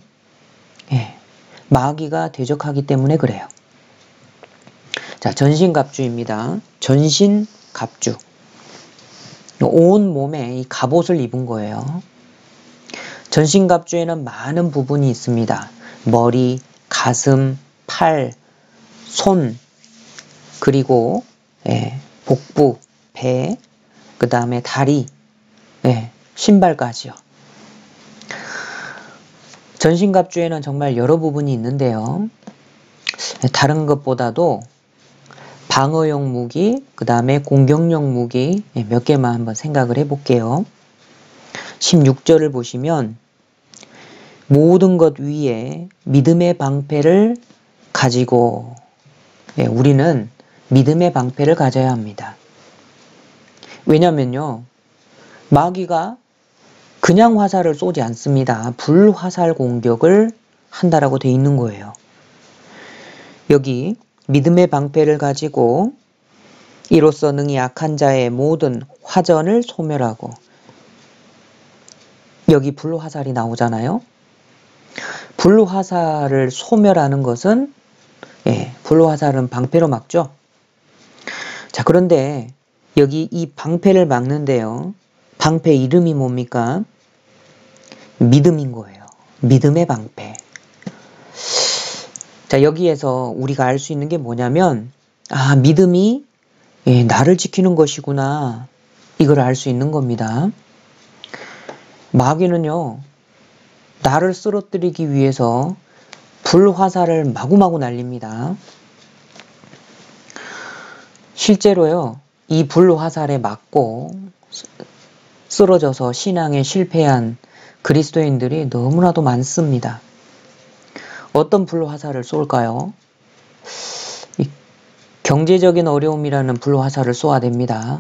마귀가 대적하기 때문에 그래요. 자, 전신갑주입니다. 전신갑주. 온 몸에 이 갑옷을 입은 거예요. 전신갑주에는 많은 부분이 있습니다. 머리, 가슴, 팔, 손, 그리고 복부, 배, 그 다음에 다리, 신발까지요. 전신갑주에는 정말 여러 부분이 있는데요. 다른 것보다도 방어용 무기, 그 다음에 공격용 무기 몇 개만 한번 생각을 해볼게요. 16절을 보시면 모든 것 위에 믿음의 방패를 가지고 우리는 믿음의 방패를 가져야 합니다. 왜냐면요. 마귀가 그냥 화살을 쏘지 않습니다. 불화살 공격을 한다라고 돼 있는 거예요. 여기 믿음의 방패를 가지고 이로써 능히 약한 자의 모든 화전을 소멸하고 여기 불화살이 나오잖아요. 불화살을 소멸하는 것은 불화살은 방패로 막죠. 자, 그런데 여기 이 방패를 막는데요. 방패 이름이 뭡니까? 믿음인 거예요. 믿음의 방패. 자, 여기에서 우리가 알 수 있는 게 뭐냐면 믿음이 나를 지키는 것이구나. 이걸 알 수 있는 겁니다. 마귀는요. 나를 쓰러뜨리기 위해서 불화살을 마구마구 날립니다. 실제로요. 이 불화살에 맞고 쓰러져서 신앙에 실패한 그리스도인들이 너무나도 많습니다. 어떤 불화살을 쏠까요? 경제적인 어려움이라는 불화살을 쏘아야 됩니다.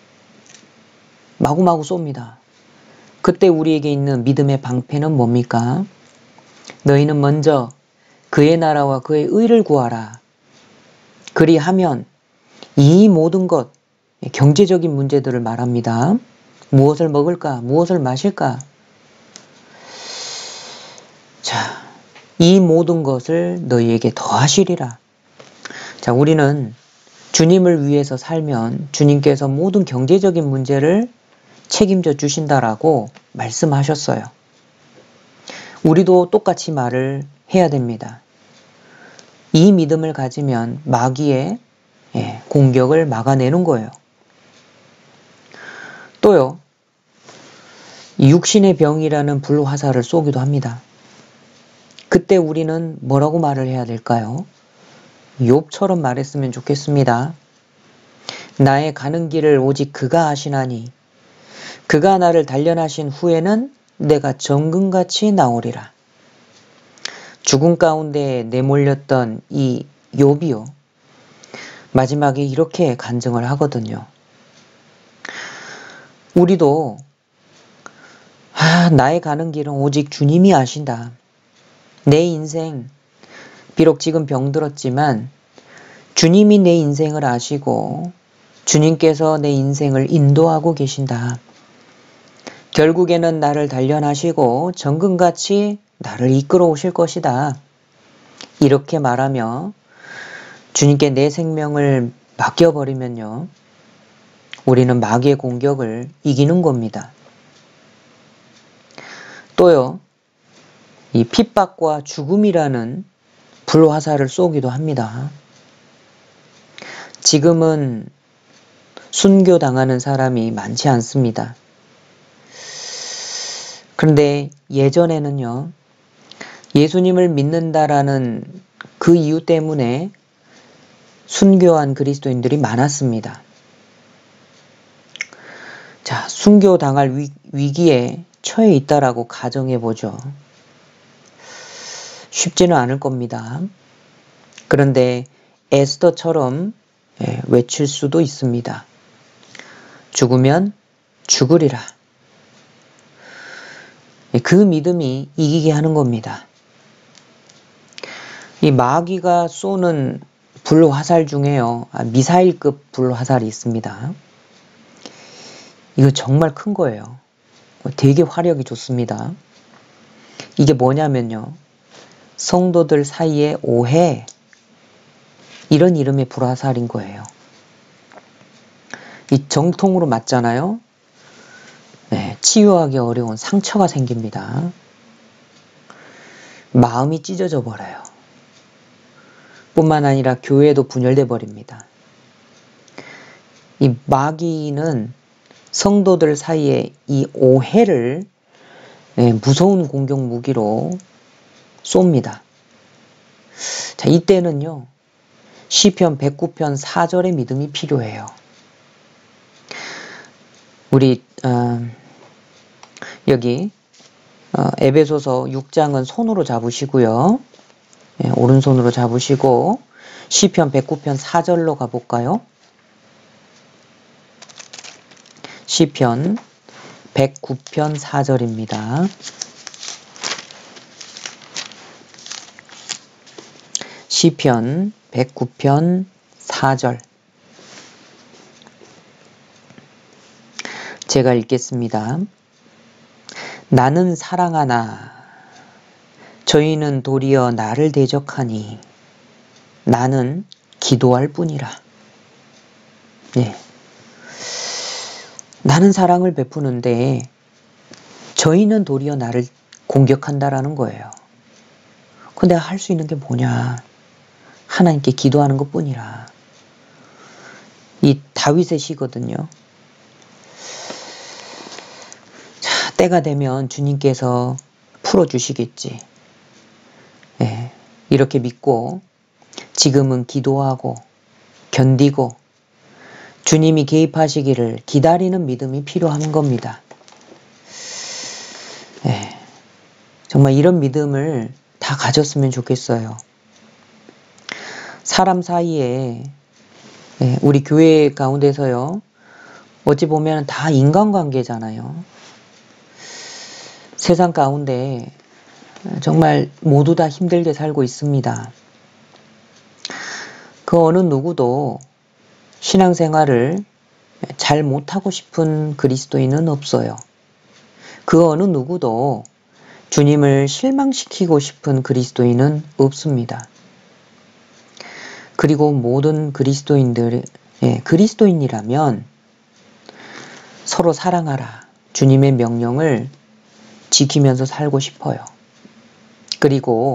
마구마구 쏩니다. 그때 우리에게 있는 믿음의 방패는 뭡니까? 너희는 먼저 그의 나라와 그의 의를 구하라. 그리하면 이 모든 것, 경제적인 문제들을 말합니다. 무엇을 먹을까? 무엇을 마실까? 자, 이 모든 것을 너희에게 더하시리라. 자, 우리는 주님을 위해서 살면 주님께서 모든 경제적인 문제를 책임져 주신다라고 말씀하셨어요. 우리도 똑같이 말을 해야 됩니다. 이 믿음을 가지면 마귀의 공격을 막아내는 거예요. 또요. 육신의 병이라는 불화살을 쏘기도 합니다. 그때 우리는 뭐라고 말을 해야 될까요? 욥처럼 말했으면 좋겠습니다. 나의 가는 길을 오직 그가 아시나니 그가 나를 단련하신 후에는 내가 정금같이 나오리라. 죽음 가운데 내몰렸던 이 욥이요. 마지막에 이렇게 간증을 하거든요. 우리도 나의 가는 길은 오직 주님이 아신다. 내 인생 비록 지금 병들었지만 주님이 내 인생을 아시고 주님께서 내 인생을 인도하고 계신다. 결국에는 나를 단련하시고 정금같이 나를 이끌어 오실 것이다. 이렇게 말하며 주님께 내 생명을 맡겨버리면요. 우리는 마귀의 공격을 이기는 겁니다. 또요. 이 핍박과 죽음이라는 불화살을 쏘기도 합니다. 지금은 순교당하는 사람이 많지 않습니다. 그런데 예전에는요. 예수님을 믿는다라는 그 이유 때문에 순교한 그리스도인들이 많았습니다. 자, 순교당할 위기에 처해 있다라고 가정해보죠. 쉽지는 않을 겁니다. 그런데 에스더처럼 외칠 수도 있습니다. 죽으면 죽으리라. 그 믿음이 이기게 하는 겁니다. 이 마귀가 쏘는 불화살 중에요. 미사일급 불화살이 있습니다. 이거 정말 큰 거예요. 되게 화력이 좋습니다. 이게 뭐냐면요. 성도들 사이의 오해, 이런 이름의 불화살인 거예요. 이 정통으로 맞잖아요. 네, 치유하기 어려운 상처가 생깁니다. 마음이 찢어져 버려요. 뿐만 아니라 교회도 분열돼 버립니다. 이 마귀는 성도들 사이에 이 오해를 무서운 공격 무기로 쏩니다. 자, 이때는요. 시편 109편 4절의 믿음이 필요해요. 우리 여기 에베소서 6장은 손으로 잡으시고요. 오른손으로 잡으시고 시편 109편 4절로 가볼까요? 시편 109편 4절입니다. 시편 109편 4절 제가 읽겠습니다. 나는 사랑하나 저희는 도리어 나를 대적하니 나는 기도할 뿐이라. 네. 나는 사랑을 베푸는데 저희는 도리어 나를 공격한다라는 거예요. 근데 할 수 있는 게 뭐냐? 하나님께 기도하는 것 뿐이라. 이 다윗의 시거든요. 자, 때가 되면 주님께서 풀어주시겠지. 네, 이렇게 믿고 지금은 기도하고 견디고 주님이 개입하시기를 기다리는 믿음이 필요한 겁니다. 네, 정말 이런 믿음을 다 가졌으면 좋겠어요. 사람 사이에 우리 교회 가운데서요. 어찌 보면 다 인간관계잖아요. 세상 가운데 정말 모두 다 힘들게 살고 있습니다. 그 어느 누구도 신앙생활을 잘 못하고 싶은 그리스도인은 없어요. 그 어느 누구도 주님을 실망시키고 싶은 그리스도인은 없습니다. 그리고 모든 그리스도인들, 그리스도인이라면 서로 사랑하라. 주님의 명령을 지키면서 살고 싶어요. 그리고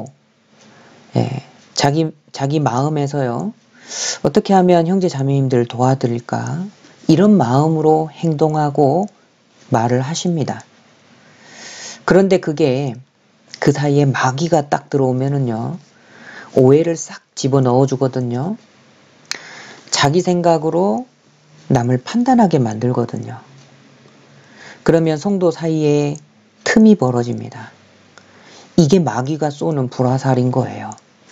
자기 마음에서요. 어떻게 하면 형제 자매님들 도와드릴까? 이런 마음으로 행동하고 말을 하십니다. 그런데 그게 그 사이에 마귀가 딱 들어오면은요. 오해를 싹 집어넣어 주거든요. 자기 생각으로 남을 판단하게 만들거든요. 그러면 성도 사이에 틈이 벌어집니다. 이게 마귀가 쏘는 불화살인 거예요.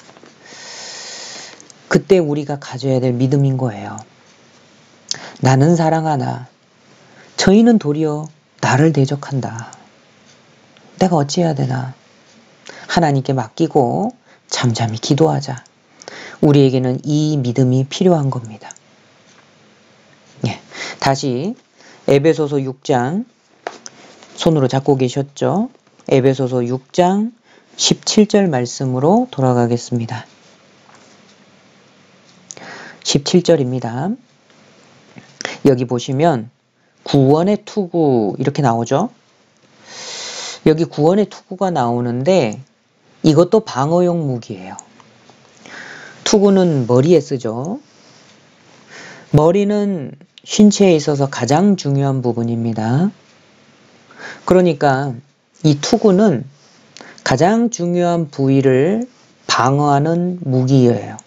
그때 우리가 가져야 될 믿음인 거예요. 나는 사랑하나 저희는 도리어 나를 대적한다. 내가 어찌해야 되나? 하나님께 맡기고 잠잠히 기도하자. 우리에게는 이 믿음이 필요한 겁니다. 다시 에베소서 6장 손으로 잡고 계셨죠? 에베소서 6장 17절 말씀으로 돌아가겠습니다. 17절입니다. 여기 보시면 구원의 투구 이렇게 나오죠? 여기 구원의 투구가 나오는데 이것도 방어용 무기예요. 투구는 머리에 쓰죠. 머리는 신체에 있어서 가장 중요한 부분입니다. 그러니까 이 투구는 가장 중요한 부위를 방어하는 무기예요.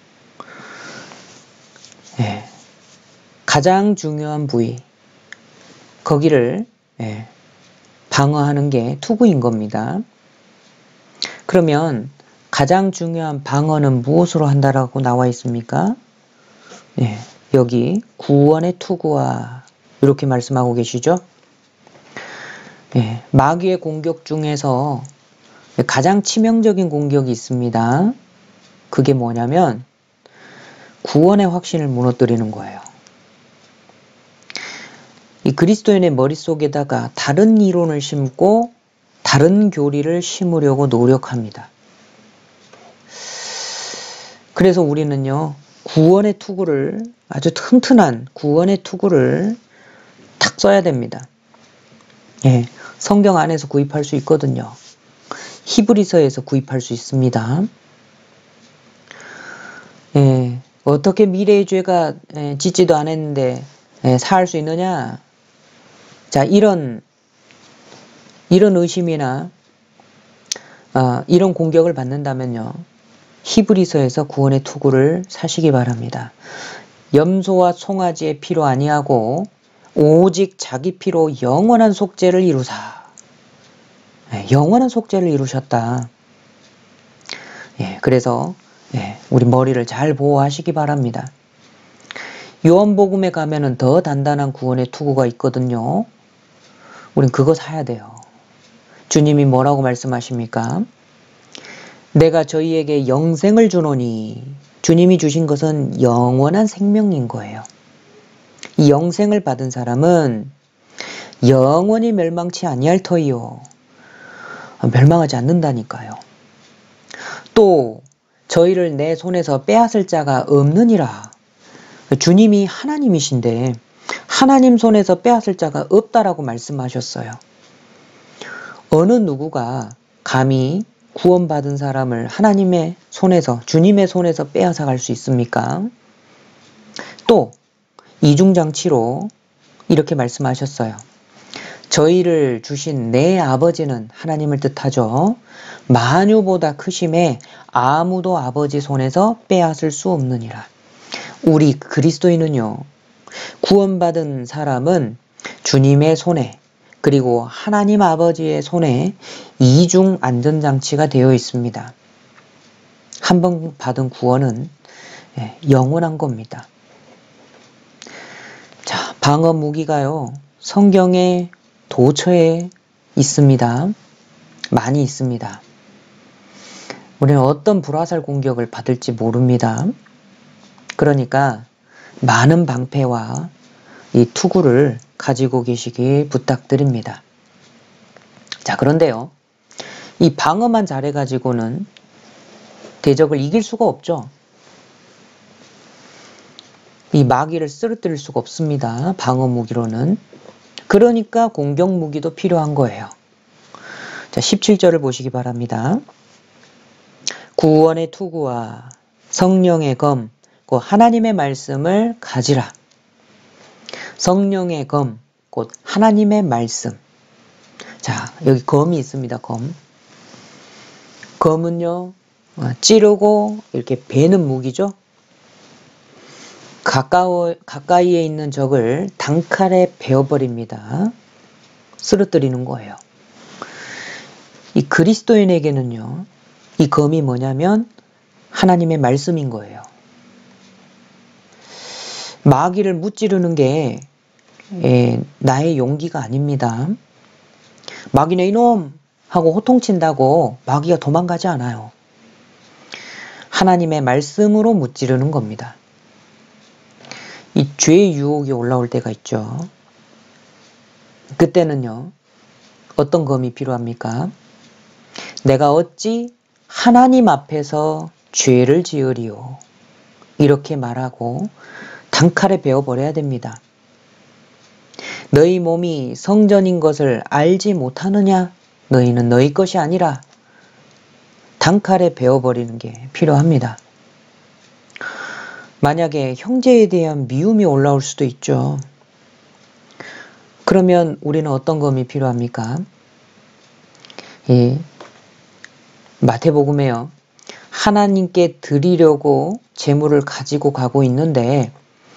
예, 가장 중요한 부위, 거기를 방어하는 게 투구인 겁니다. 그러면 가장 중요한 방어는 무엇으로 한다라고 나와 있습니까? 여기 구원의 투구와 이렇게 말씀하고 계시죠? 마귀의 공격 중에서 가장 치명적인 공격이 있습니다. 그게 뭐냐면 구원의 확신을 무너뜨리는 거예요. 이 그리스도인의 머릿속에다가 다른 이론을 심고 다른 교리를 심으려고 노력합니다. 그래서 우리는요, 구원의 투구를, 아주 튼튼한 구원의 투구를 탁 써야 됩니다. 성경 안에서 구입할 수 있거든요. 히브리서에서 구입할 수 있습니다. 어떻게 미래의 죄가 짓지도 않았는데 사할 수 있느냐? 자, 이런 의심이나 이런 공격을 받는다면요, 히브리서에서 구원의 투구를 사시기 바랍니다. 염소와 송아지의 피로 아니하고 오직 자기 피로 영원한 속죄를 이루사. 영원한 속죄를 이루셨다. 그래서 우리 머리를 잘 보호하시기 바랍니다. 요한복음에 가면은 더 단단한 구원의 투구가 있거든요. 우린 그거 사야 돼요. 주님이 뭐라고 말씀하십니까? 내가 저희에게 영생을 주노니, 주님이 주신 것은 영원한 생명인 거예요. 이 영생을 받은 사람은 영원히 멸망치 아니할 터이요. 멸망하지 않는다니까요. 또 저희를 내 손에서 빼앗을 자가 없느니라. 주님이 하나님이신데 하나님 손에서 빼앗을 자가 없다라고 말씀하셨어요. 어느 누구가 감히 구원받은 사람을 하나님의 손에서, 주님의 손에서 빼앗아 갈 수 있습니까? 또 이중장치로 이렇게 말씀하셨어요. 저희를 주신 내 아버지는 하나님을 뜻하죠. 만유보다 크심에 아무도 아버지 손에서 빼앗을 수 없느니라. 우리 그리스도인은요, 구원받은 사람은 주님의 손에, 그리고 하나님 아버지의 손에 이중 안전장치가 되어 있습니다. 한 번 받은 구원은 영원한 겁니다. 자, 방어 무기가요, 성경에 도처에 있습니다. 많이 있습니다. 우리는 어떤 불화살 공격을 받을지 모릅니다. 그러니까 많은 방패와 이 투구를 가지고 계시길 부탁드립니다. 자, 그런데요, 이 방어만 잘해가지고는 대적을 이길 수가 없죠. 이 마귀를 쓰러뜨릴 수가 없습니다. 방어 무기로는. 그러니까 공격 무기도 필요한 거예요. 자, 17절을 보시기 바랍니다. 구원의 투구와 성령의 검, 곧 하나님의 말씀을 가지라. 성령의 검, 곧 하나님의 말씀. 자, 여기 검이 있습니다. 검. 검은요, 찌르고 이렇게 베는 무기죠. 가까이에 있는 적을 단칼에 베어버립니다. 쓰러뜨리는 거예요. 이 그리스도인에게는요, 이 검이 뭐냐면 하나님의 말씀인 거예요. 마귀를 무찌르는 게 나의 용기가 아닙니다. 마귀네 이놈 하고 호통친다고 마귀가 도망가지 않아요. 하나님의 말씀으로 무찌르는 겁니다. 이 죄의 유혹이 올라올 때가 있죠. 그때는요, 어떤 검이 필요합니까? 내가 어찌 하나님 앞에서 죄를 지으리요. 이렇게 말하고 단칼에 베어버려야 됩니다. 너희 몸이 성전인 것을 알지 못하느냐? 너희는 너희 것이 아니라 단칼에 베어버리는 게 필요합니다. 만약에 형제에 대한 미움이 올라올 수도 있죠. 그러면 우리는 어떤 검이 필요합니까? 마태복음에요. 하나님께 드리려고 재물을 가지고 가고 있는데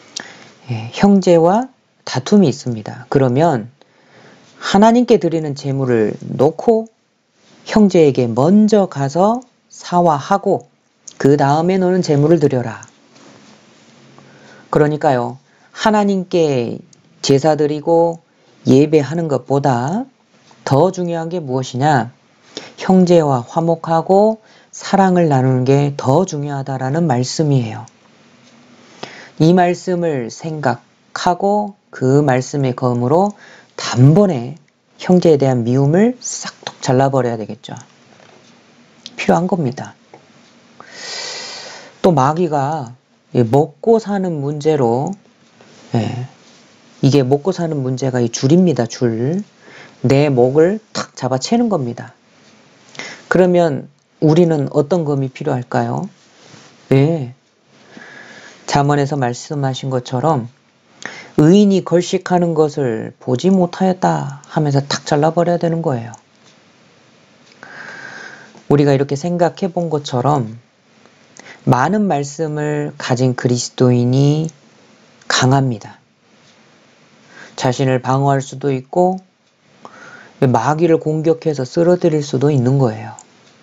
형제와 다툼이 있습니다. 그러면 하나님께 드리는 재물을 놓고 형제에게 먼저 가서 사화하고 그 다음에 너는 재물을 드려라. 그러니까요. 하나님께 제사 드리고 예배하는 것보다 더 중요한 게 무엇이냐? 형제와 화목하고 사랑을 나누는 게 더 중요하다라는 말씀이에요. 이 말씀을 생각하고 그 말씀의 검으로 단번에 형제에 대한 미움을 싹둑 잘라버려야 되겠죠. 필요한 겁니다. 또 마귀가 먹고 사는 문제로 이게 먹고 사는 문제가 이 줄입니다. 줄. 내 목을 탁 잡아채는 겁니다. 그러면 우리는 어떤 검이 필요할까요? 잠언에서 말씀하신 것처럼 의인이 걸식하는 것을 보지 못하였다 하면서 탁 잘라버려야 되는 거예요. 우리가 이렇게 생각해 본 것처럼 많은 말씀을 가진 그리스도인이 강합니다. 자신을 방어할 수도 있고 마귀를 공격해서 쓰러뜨릴 수도 있는 거예요.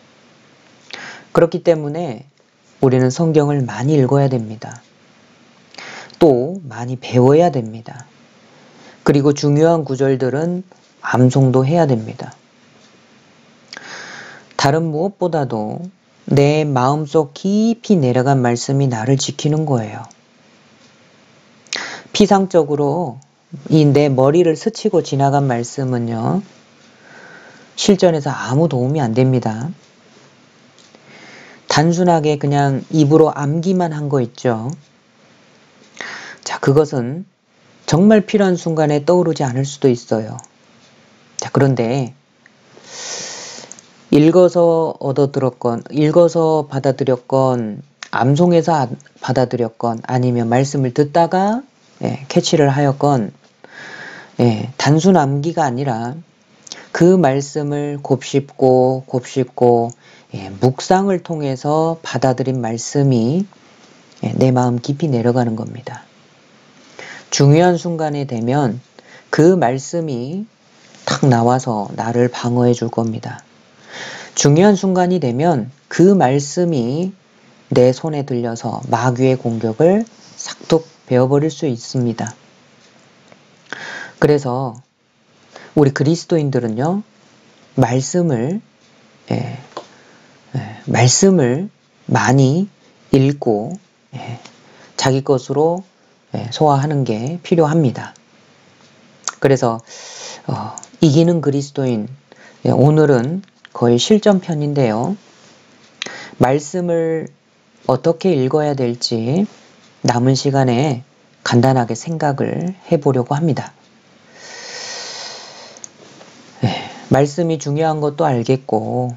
그렇기 때문에 우리는 성경을 많이 읽어야 됩니다. 또 많이 배워야 됩니다. 그리고 중요한 구절들은 암송도 해야 됩니다. 다른 무엇보다도 내 마음속 깊이 내려간 말씀이 나를 지키는 거예요. 피상적으로 이 내 머리를 스치고 지나간 말씀은요, 실전에서 아무 도움이 안 됩니다. 단순하게 그냥 입으로 암기만 한 거 있죠. 자, 그것은 정말 필요한 순간에 떠오르지 않을 수도 있어요. 자, 그런데 읽어서 얻어들었건, 읽어서 받아들였건, 암송해서 받아들였건, 아니면 말씀을 듣다가 캐치를 하였건, 단순 암기가 아니라 그 말씀을 곱씹고 묵상을 통해서 받아들인 말씀이 내 마음 깊이 내려가는 겁니다. 중요한 순간에 되면 그 말씀이 탁 나와서 나를 방어해 줄 겁니다. 중요한 순간이 되면 그 말씀이 내 손에 들려서 마귀의 공격을 싹둑 베어버릴 수 있습니다. 그래서 우리 그리스도인들은요, 말씀을 많이 읽고 자기 것으로 소화하는 게 필요합니다. 그래서 이기는 그리스도인, 오늘은 거의 실전편인데요. 말씀을 어떻게 읽어야 될지 남은 시간에 간단하게 생각을 해보려고 합니다. 말씀이 중요한 것도 알겠고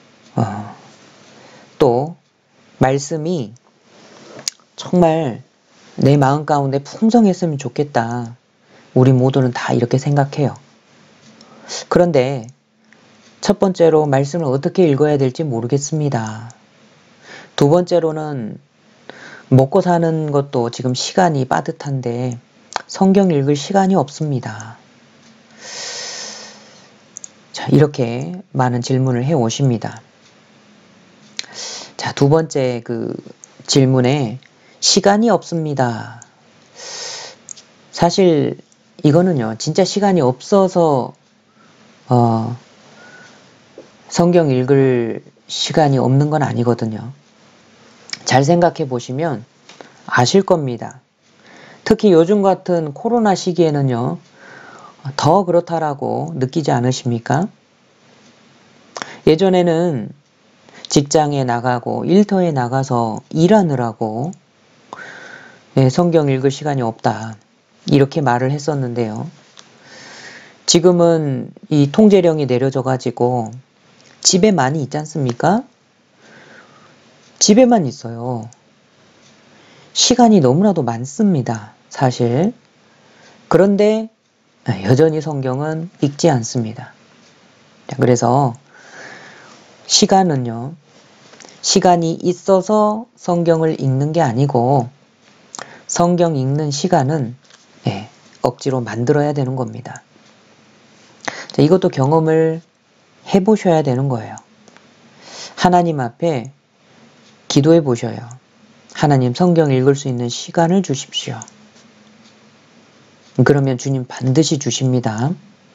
또 말씀이 정말 내 마음 가운데 풍성했으면 좋겠다. 우리 모두는 다 이렇게 생각해요. 그런데 첫 번째로 말씀을 어떻게 읽어야 될지 모르겠습니다. 두 번째로는 먹고 사는 것도 지금 시간이 빠듯한데 성경 읽을 시간이 없습니다. 자, 이렇게 많은 질문을 해 오십니다. 자, 두 번째 그 질문에 시간이 없습니다. 사실 이거는요, 진짜 시간이 없어서 성경 읽을 시간이 없는 건 아니거든요. 잘 생각해 보시면 아실 겁니다. 특히 요즘 같은 코로나 시기에는요, 더 그렇다라고 느끼지 않으십니까? 예전에는 직장에 나가고 일터에 나가서 일하느라고 성경 읽을 시간이 없다. 이렇게 말을 했었는데요. 지금은 이 통제령이 내려져 가지고 집에 많이 있지 않습니까? 집에만 있어요. 시간이 너무나도 많습니다. 사실. 그런데 여전히 성경은 읽지 않습니다. 그래서 시간은요, 시간이 있어서 성경을 읽는 게 아니고 성경 읽는 시간은 억지로 만들어야 되는 겁니다. 자, 이것도 경험을 해보셔야 되는 거예요. 하나님 앞에 기도해 보셔요. 하나님, 성경 읽을 수 있는 시간을 주십시오. 그러면 주님 반드시 주십니다.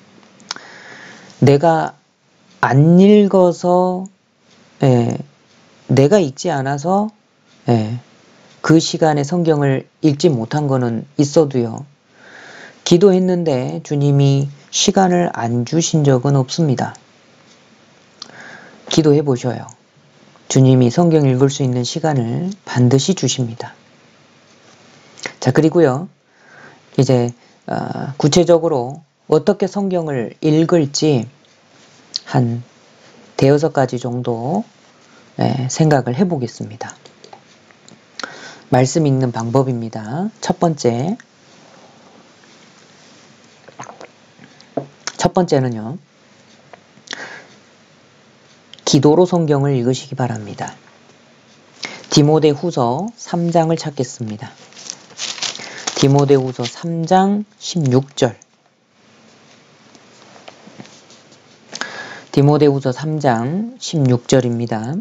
내가 안 읽어서, 내가 읽지 않아서 그 시간에 성경을 읽지 못한 거는 있어도요. 기도했는데 주님이 시간을 안 주신 적은 없습니다. 기도해 보셔요. 주님이 성경 읽을 수 있는 시간을 반드시 주십니다. 자, 그리고요. 이제 구체적으로 어떻게 성경을 읽을지 한 대여섯 가지 정도 생각을 해보겠습니다. 말씀 읽는 방법입니다. 첫 번째는요. 기도로 성경을 읽으시기 바랍니다. 디모데후서 3장을 찾겠습니다. 디모데후서 3장 16절. 디모데후서 3장 16절입니다.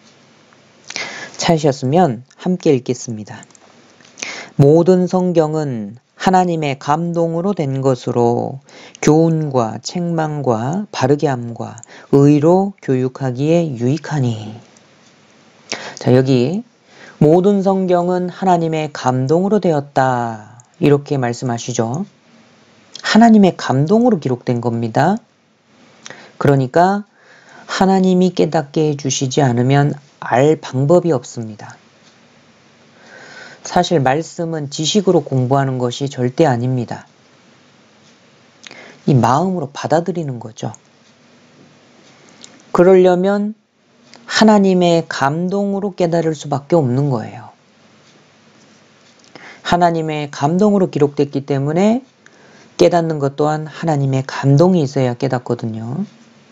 찾으셨으면 함께 읽겠습니다. 모든 성경은 하나님의 감동으로 된 것으로 교훈과 책망과 바르게 함과 의로 교육하기에 유익하니. 자, 여기 모든 성경은 하나님의 감동으로 되었다. 이렇게 말씀하시죠. 하나님의 감동으로 기록된 겁니다. 그러니까 하나님이 깨닫게 해주시지 않으면 알 방법이 없습니다. 사실 말씀은 지식으로 공부하는 것이 절대 아닙니다. 이 마음으로 받아들이는 거죠. 그러려면 하나님의 감동으로 깨달을 수밖에 없는 거예요. 하나님의 감동으로 기록됐기 때문에 깨닫는 것 또한 하나님의 감동이 있어야 깨닫거든요.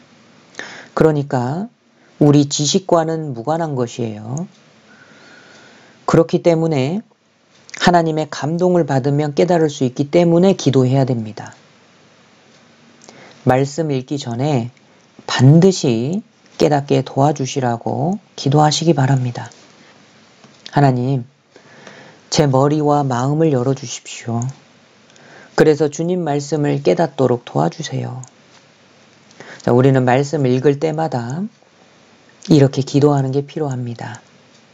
그러니까 우리 지식과는 무관한 것이에요. 그렇기 때문에 하나님의 감동을 받으면 깨달을 수 있기 때문에 기도해야 됩니다. 말씀 읽기 전에 반드시 깨닫게 도와주시라고 기도하시기 바랍니다. 하나님, 제 머리와 마음을 열어주십시오. 그래서 주님 말씀을 깨닫도록 도와주세요. 자, 우리는 말씀 읽을 때마다 이렇게 기도하는 게 필요합니다.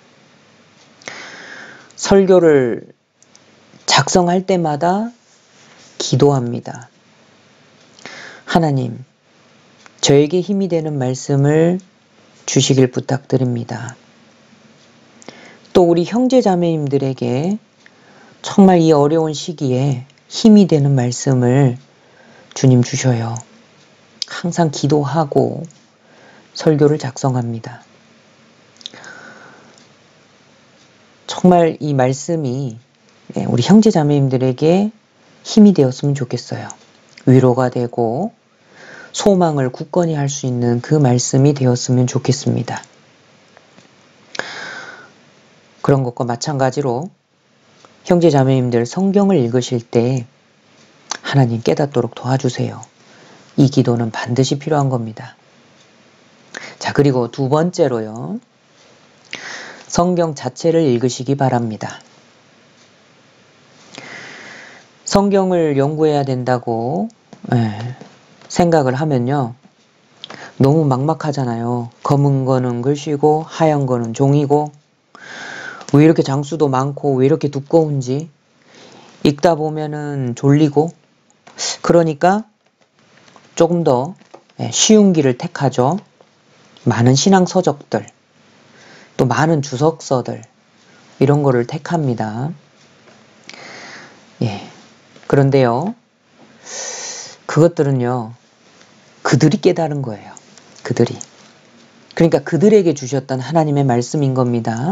설교를 작성할 때마다 기도합니다. 하나님, 저에게 힘이 되는 말씀을 주시길 부탁드립니다. 또 우리 형제 자매님들에게 정말 이 어려운 시기에 힘이 되는 말씀을 주님 주셔요. 항상 기도하고 설교를 작성합니다. 정말 이 말씀이 우리 형제 자매님들에게 힘이 되었으면 좋겠어요. 위로가 되고 소망을 굳건히 할 수 있는 그 말씀이 되었으면 좋겠습니다. 그런 것과 마찬가지로 형제 자매님들 성경을 읽으실 때 하나님 깨닫도록 도와주세요. 이 기도는 반드시 필요한 겁니다. 자, 그리고 두 번째로요. 성경 자체를 읽으시기 바랍니다. 성경을 연구해야 된다고 생각을 하면요. 너무 막막하잖아요. 검은 거는 글씨고 하얀 거는 종이고 왜 이렇게 장수도 많고 왜 이렇게 두꺼운지 읽다 보면은 졸리고 그러니까 조금 더 쉬운 길을 택하죠. 많은 신앙 서적들 또 많은 주석서들 이런 거를 택합니다. 그런데요. 그것들은요. 그들이 깨달은 거예요. 그들이. 그러니까 그들에게 주셨던 하나님의 말씀인 겁니다.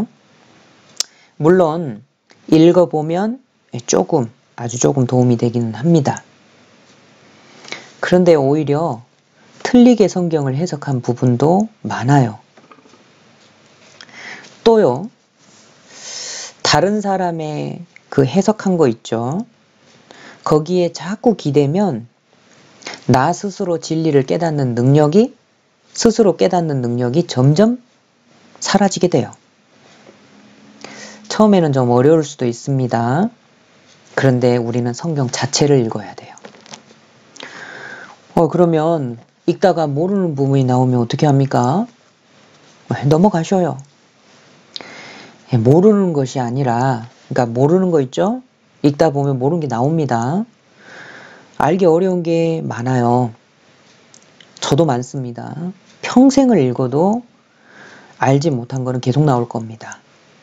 물론 읽어보면 조금 아주 조금 도움이 되기는 합니다. 그런데 오히려 틀리게 성경을 해석한 부분도 많아요. 또요, 다른 사람의 그 해석한 거 있죠. 거기에 자꾸 기대면 나 스스로 진리를 깨닫는 능력이, 스스로 깨닫는 능력이 점점 사라지게 돼요. 처음에는 좀 어려울 수도 있습니다. 그런데 우리는 성경 자체를 읽어야 돼요. 그러면 읽다가 모르는 부분이 나오면 어떻게 합니까? 넘어가셔요. 모르는 것이 아니라, 그러니까 모르는 거 있죠? 읽다 보면 모르는 게 나옵니다. 알기 어려운 게 많아요. 저도 많습니다. 평생을 읽어도 알지 못한 거는 계속 나올 겁니다.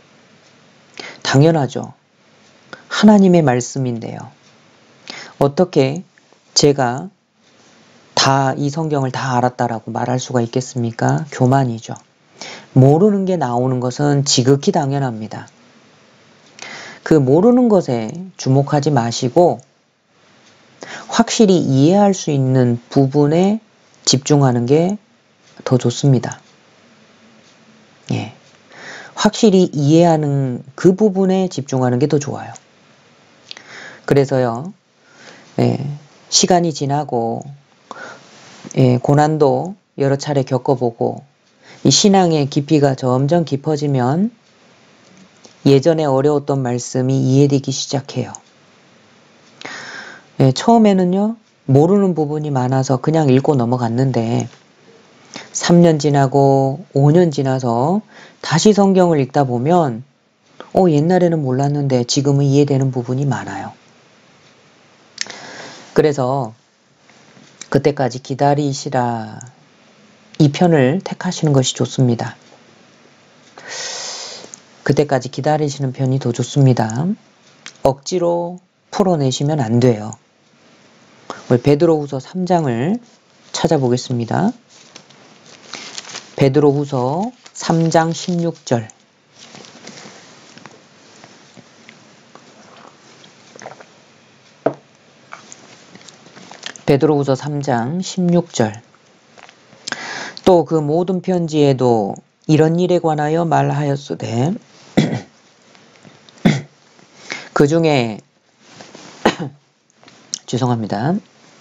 당연하죠. 하나님의 말씀인데요. 어떻게 제가 다 이 성경을 다 알았다라고 말할 수가 있겠습니까? 교만이죠. 모르는 게 나오는 것은 지극히 당연합니다. 그 모르는 것에 주목하지 마시고 확실히 이해할 수 있는 부분에 집중하는 게 더 좋습니다. 예. 확실히 이해하는 그 부분에 집중하는 게 더 좋아요. 그래서요, 시간이 지나고, 고난도 여러 차례 겪어보고, 이 신앙의 깊이가 점점 깊어지면 예전에 어려웠던 말씀이 이해되기 시작해요. 처음에는요, 모르는 부분이 많아서 그냥 읽고 넘어갔는데 3년 지나고 5년 지나서 다시 성경을 읽다 보면 옛날에는 몰랐는데 지금은 이해되는 부분이 많아요. 그래서 그때까지 기다리시라, 이 편을 택하시는 것이 좋습니다. 그때까지 기다리시는 편이 더 좋습니다. 억지로 풀어내시면 안 돼요. 베드로후서 3장을 찾아보겠습니다. 베드로후서 3장 16절. 베드로후서 3장 16절. 또 그 모든 편지에도 이런 일에 관하여 말하였으되 그 중에 죄송합니다.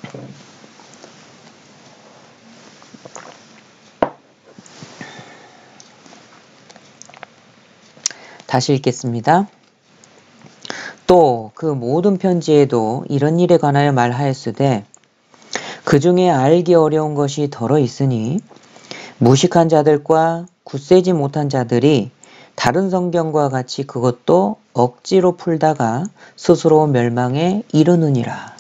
다시 읽겠습니다. 또 그 모든 편지에도 이런 일에 관하여 말하였으되 그 중에 알기 어려운 것이 더러 있으니 무식한 자들과 굳세지 못한 자들이 다른 성경과 같이 그것도 억지로 풀다가 스스로 멸망에 이르느니라.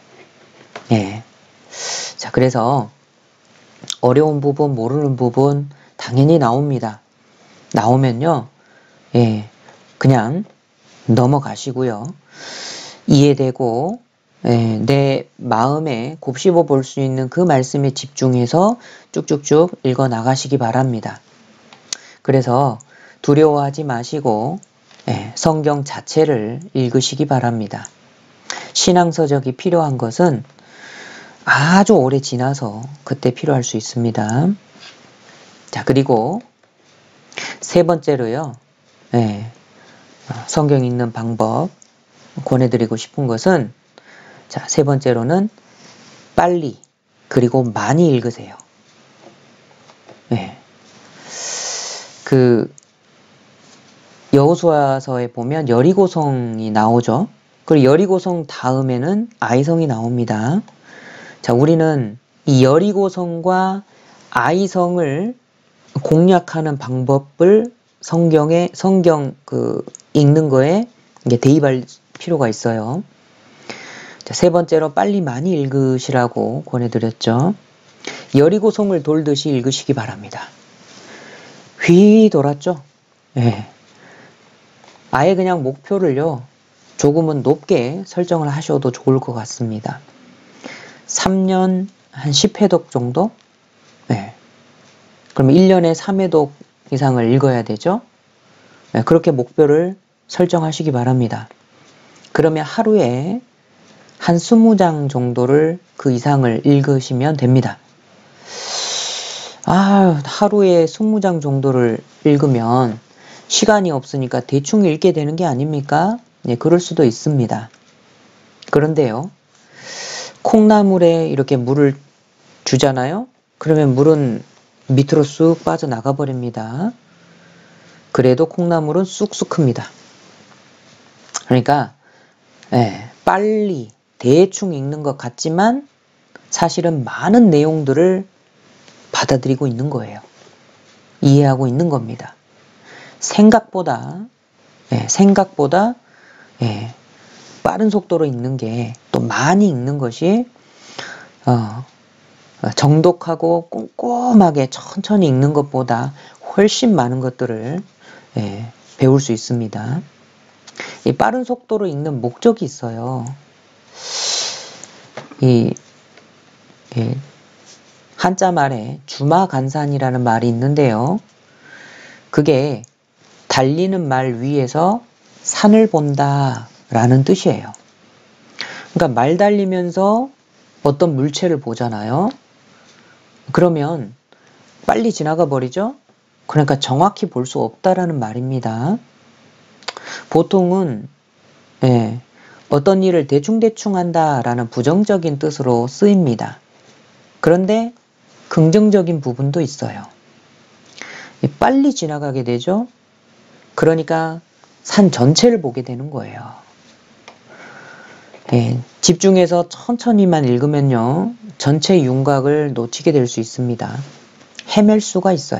자, 그래서 어려운 부분, 모르는 부분 당연히 나옵니다. 나오면요, 그냥 넘어가시고요. 이해되고 내 마음에 곱씹어 볼 수 있는 그 말씀에 집중해서 쭉쭉쭉 읽어 나가시기 바랍니다. 그래서 두려워하지 마시고 성경 자체를 읽으시기 바랍니다. 신앙서적이 필요한 것은 아주 오래 지나서 그때 필요할 수 있습니다. 자, 그리고 세 번째로요, 성경 읽는 방법 권해드리고 싶은 것은, 자, 세 번째로는 빨리 그리고 많이 읽으세요. 그 여호수아서에 보면 여리고성이 나오죠. 그리고 여리고성 다음에는 아이성이 나옵니다. 자, 우리는 이 여리고성과 아이성을 공략하는 방법을 성경 읽는 거에 이게 대입할 필요가 있어요. 자, 세 번째로 빨리 많이 읽으시라고 권해드렸죠. 여리고성을 돌듯이 읽으시기 바랍니다. 휘 돌았죠? 아예 그냥 목표를요, 조금은 높게 설정을 하셔도 좋을 것 같습니다. 3년 한 10회독 정도? 그럼 1년에 3회독 이상을 읽어야 되죠? 그렇게 목표를 설정하시기 바랍니다. 그러면 하루에 한 20장 정도를 그 이상을 읽으시면 됩니다. 하루에 20장 정도를 읽으면 시간이 없으니까 대충 읽게 되는 게 아닙니까? 네, 그럴 수도 있습니다. 그런데요, 콩나물에 이렇게 물을 주잖아요? 그러면 물은 밑으로 쑥 빠져나가 버립니다. 그래도 콩나물은 쑥쑥 큽니다. 그러니까 빨리 대충 읽는 것 같지만 사실은 많은 내용들을 받아들이고 있는 거예요. 이해하고 있는 겁니다. 생각보다 빠른 속도로 읽는 게 또 많이 읽는 것이 정독하고 꼼꼼하게 천천히 읽는 것보다 훨씬 많은 것들을 배울 수 있습니다. 이 빠른 속도로 읽는 목적이 있어요. 한자 말에 주마간산이라는 말이 있는데요. 그게 달리는 말 위에서 산을 본다 라는 뜻이에요. 그러니까 말 달리면서 어떤 물체를 보잖아요. 그러면 빨리 지나가 버리죠? 그러니까 정확히 볼 수 없다라는 말입니다. 보통은 어떤 일을 대충대충 한다라는 부정적인 뜻으로 쓰입니다. 그런데 긍정적인 부분도 있어요. 빨리 지나가게 되죠? 그러니까 산 전체를 보게 되는 거예요. 집중해서 천천히만 읽으면요, 전체 윤곽을 놓치게 될 수 있습니다. 헤맬 수가 있어요.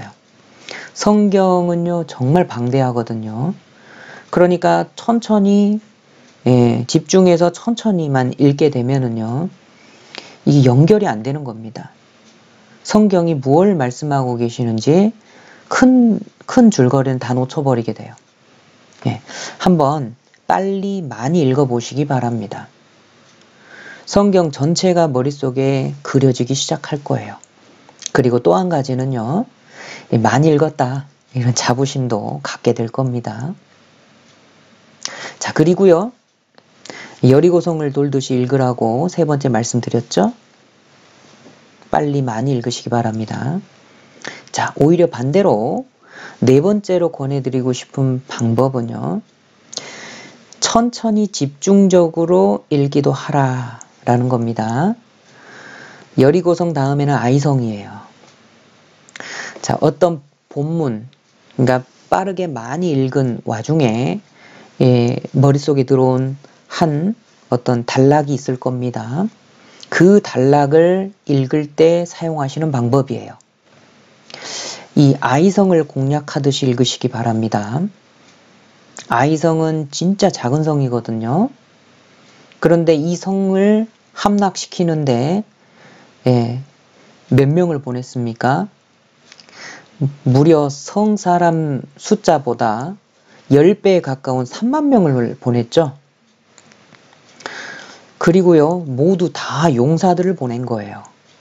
성경은요, 정말 방대하거든요. 그러니까 천천히, 집중해서 천천히만 읽게 되면은요, 이게 연결이 안 되는 겁니다. 성경이 무엇을 말씀하고 계시는지 큰 줄거리는 다 놓쳐버리게 돼요. 한번 빨리 많이 읽어보시기 바랍니다. 성경 전체가 머릿속에 그려지기 시작할 거예요. 그리고 또 한 가지는요, 많이 읽었다 이런 자부심도 갖게 될 겁니다. 자, 그리고요, 여리고성을 돌듯이 읽으라고 3번째 말씀드렸죠? 빨리 많이 읽으시기 바랍니다. 자, 오히려 반대로 4번째로 권해드리고 싶은 방법은요, 천천히 집중적으로 읽기도 하라 라는 겁니다. 여리고성 다음에는 아이성이에요. 자, 어떤 본문, 그러니까 빠르게 많이 읽은 와중에 머릿속에 들어온 한 어떤 단락이 있을 겁니다. 그 단락을 읽을 때 사용하시는 방법이에요. 이 아이성을 공략하듯이 읽으시기 바랍니다. 아이성은 진짜 작은 성이거든요. 그런데 이 성을 함락시키는데 몇 명을 보냈습니까? 무려 성 사람 숫자보다 10배에 가까운 3만 명을 보냈죠. 그리고요, 모두 다 용사들을 보낸 거예요.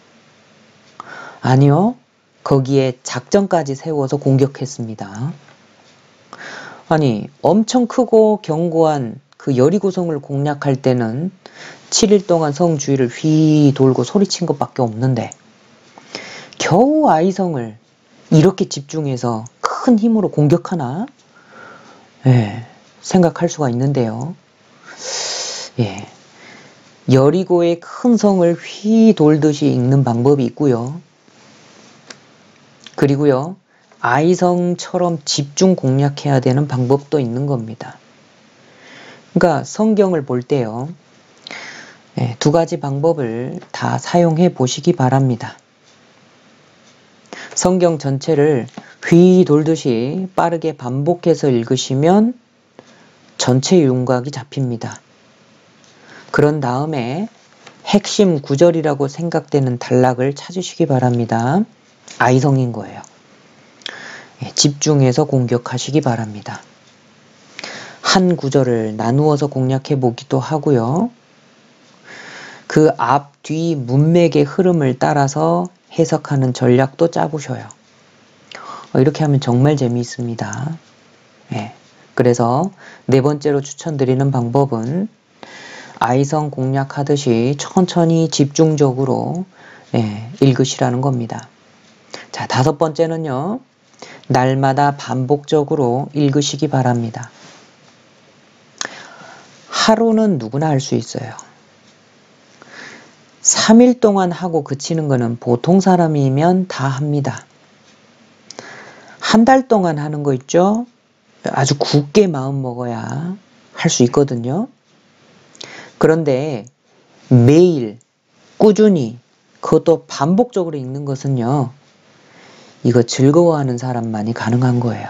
아니요, 거기에 작전까지 세워서 공격했습니다. 아니, 엄청 크고 견고한 그 여리고성을 공략할 때는 7일 동안 성 주위를 휘 돌고 소리친 것밖에 없는데 겨우 아이성을 이렇게 집중해서 큰 힘으로 공격하나? 생각할 수가 있는데요. 여리고의 큰 성을 휘 돌듯이 읽는 방법이 있고요. 그리고요, 아이성처럼 집중 공략해야 되는 방법도 있는 겁니다. 그러니까 성경을 볼 때요, 2가지 방법을 다 사용해 보시기 바랍니다. 성경 전체를 휘 돌듯이 빠르게 반복해서 읽으시면 전체 윤곽이 잡힙니다. 그런 다음에 핵심 구절이라고 생각되는 단락을 찾으시기 바랍니다. 아이성인 거예요. 집중해서 공격하시기 바랍니다. 한 구절을 나누어서 공략해 보기도 하고요. 그 앞, 뒤 문맥의 흐름을 따라서 해석하는 전략도 짜보셔요. 이렇게 하면 정말 재미있습니다. 그래서 4번째로 추천드리는 방법은 아이성 공략하듯이 천천히 집중적으로 읽으시라는 겁니다. 자, 5번째는요. 날마다 반복적으로 읽으시기 바랍니다. 하루는 누구나 할 수 있어요. 3일 동안 하고 그치는 거는 보통 사람이면 다 합니다. 한 달 동안 하는 거 있죠? 아주 굳게 마음 먹어야 할 수 있거든요. 그런데 매일 꾸준히 그것도 반복적으로 읽는 것은요. 이거 즐거워하는 사람만이 가능한 거예요.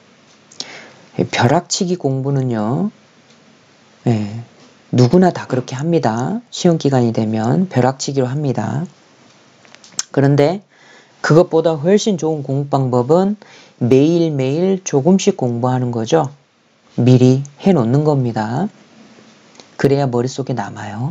벼락치기 공부는요. 예, 누구나 다 그렇게 합니다. 시험 기간이 되면 벼락치기로 합니다. 그런데 그것보다 훨씬 좋은 공부 방법은 매일매일 조금씩 공부하는 거죠. 미리 해놓는 겁니다. 그래야 머릿속에 남아요.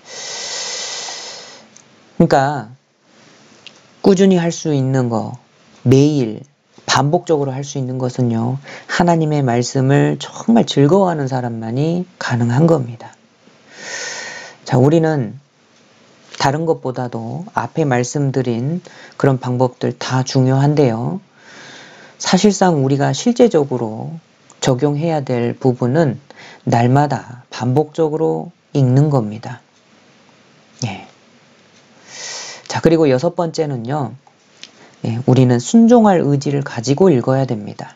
그러니까 꾸준히 할 수 있는 거, 매일 반복적으로 할 수 있는 것은요. 하나님의 말씀을 정말 즐거워하는 사람만이 가능한 겁니다. 자, 우리는 다른 것보다도 앞에 말씀드린 그런 방법들 다 중요한데요. 사실상 우리가 실제적으로 적용해야 될 부분은 날마다 반복적으로 읽는 겁니다. 예. 자, 그리고 6번째는요. 예, 우리는 순종할 의지를 가지고 읽어야 됩니다.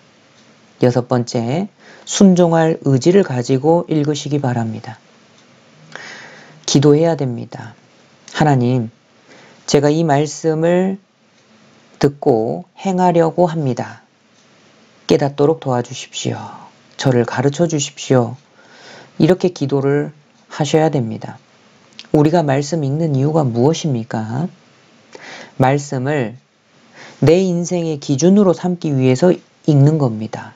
6번째, 순종할 의지를 가지고 읽으시기 바랍니다. 기도해야 됩니다. 하나님, 제가 이 말씀을 듣고 행하려고 합니다. 깨닫도록 도와주십시오. 저를 가르쳐 주십시오. 이렇게 기도를 하셔야 됩니다. 우리가 말씀 읽는 이유가 무엇입니까? 말씀을 내 인생의 기준으로 삼기 위해서 읽는 겁니다.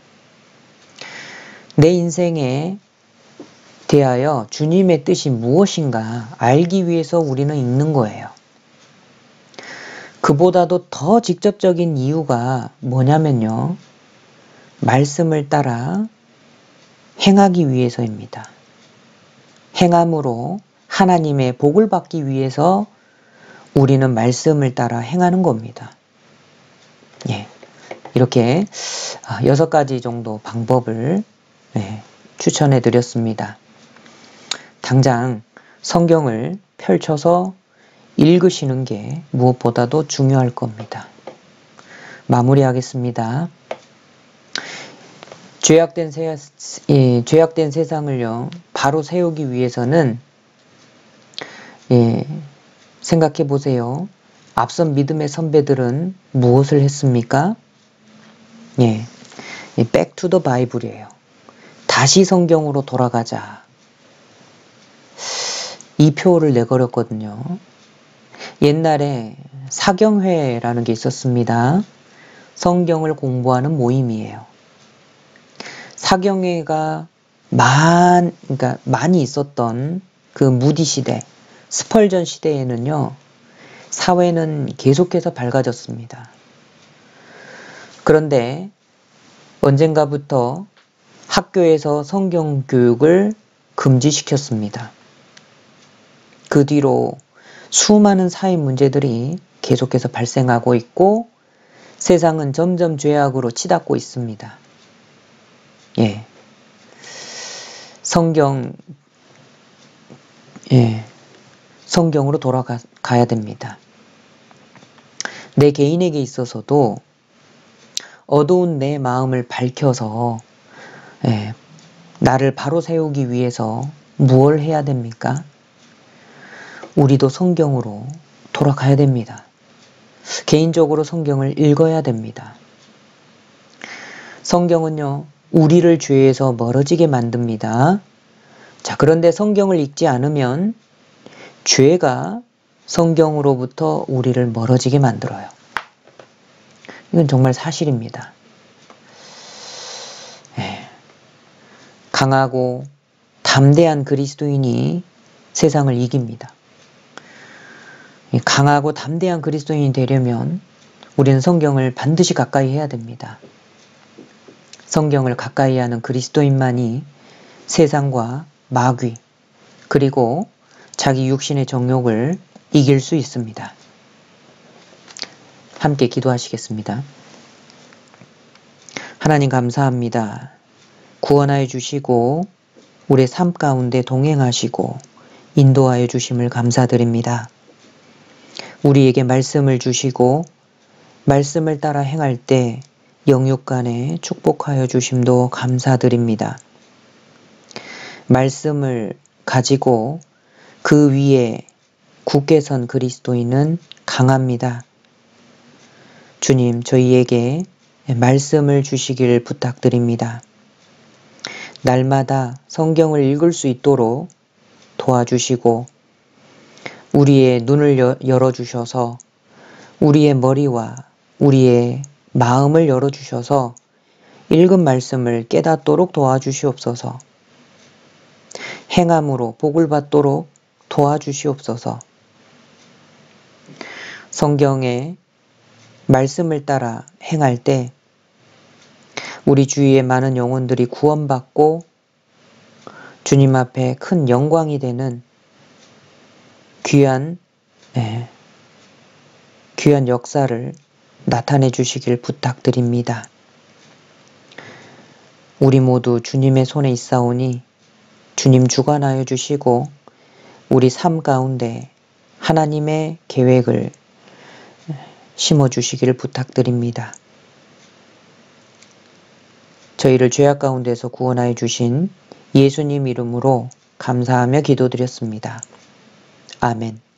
내 인생에 대하여 주님의 뜻이 무엇인가 알기 위해서 우리는 읽는 거예요. 그보다도 더 직접적인 이유가 뭐냐면요. 말씀을 따라 행하기 위해서입니다. 행함으로 하나님의 복을 받기 위해서 우리는 말씀을 따라 행하는 겁니다. 예, 이렇게 6가지 정도 방법을 추천해 드렸습니다. 당장 성경을 펼쳐서 읽으시는 게 무엇보다도 중요할 겁니다. 마무리하겠습니다. 죄악된 세상을요, 바로 세우기 위해서는 생각해 보세요. 앞선 믿음의 선배들은 무엇을 했습니까? Back to the Bible이에요. 다시 성경으로 돌아가자. 이 표를 내걸었거든요. 옛날에 사경회라는 게 있었습니다. 성경을 공부하는 모임이에요. 사경회가 많이 있었던 그 무디 시대, 스펄전 시대에는요. 사회는 계속해서 밝아졌습니다. 그런데 언젠가부터 학교에서 성경 교육을 금지시켰습니다. 그 뒤로 수많은 사회 문제들이 계속해서 발생하고 있고 세상은 점점 죄악으로 치닫고 있습니다. 예. 성경으로 돌아가야 됩니다. 내 개인에게 있어서도 어두운 내 마음을 밝혀서 나를 바로 세우기 위해서 무엇을 해야 됩니까? 우리도 성경으로 돌아가야 됩니다. 개인적으로 성경을 읽어야 됩니다. 성경은요, 우리를 죄에서 멀어지게 만듭니다. 자, 그런데 성경을 읽지 않으면 죄가 성경으로부터 우리를 멀어지게 만들어요. 이건 정말 사실입니다. 강하고 담대한 그리스도인이 세상을 이깁니다. 강하고 담대한 그리스도인이 되려면 우리는 성경을 반드시 가까이 해야 됩니다. 성경을 가까이 하는 그리스도인만이 세상과 마귀 그리고 자기 육신의 정욕을 이길 수 있습니다. 함께 기도하시겠습니다. 하나님 감사합니다. 구원하여 주시고 우리의 삶 가운데 동행하시고 인도하여 주심을 감사드립니다. 우리에게 말씀을 주시고 말씀을 따라 행할 때 영육 간에 축복하여 주심도 감사드립니다. 말씀을 가지고 그 위에 굳게 선 그리스도인은 강합니다. 주님, 저희에게 말씀을 주시길 부탁드립니다. 날마다 성경을 읽을 수 있도록 도와주시고 우리의 눈을 열어주셔서 우리의 머리와 우리의 마음을 열어주셔서 읽은 말씀을 깨닫도록 도와주시옵소서. 행함으로 복을 받도록 도와주시옵소서. 성경의 말씀을 따라 행할 때 우리 주위의 많은 영혼들이 구원받고 주님 앞에 큰 영광이 되는 귀한 역사를 나타내 주시길 부탁드립니다. 우리 모두 주님의 손에 있사오니 주님 주관하여 주시고 우리 삶 가운데 하나님의 계획을 심어주시기를 부탁드립니다. 저희를 죄악 가운데서 구원하여 주신 예수님 이름으로 감사하며 기도드렸습니다. 아멘.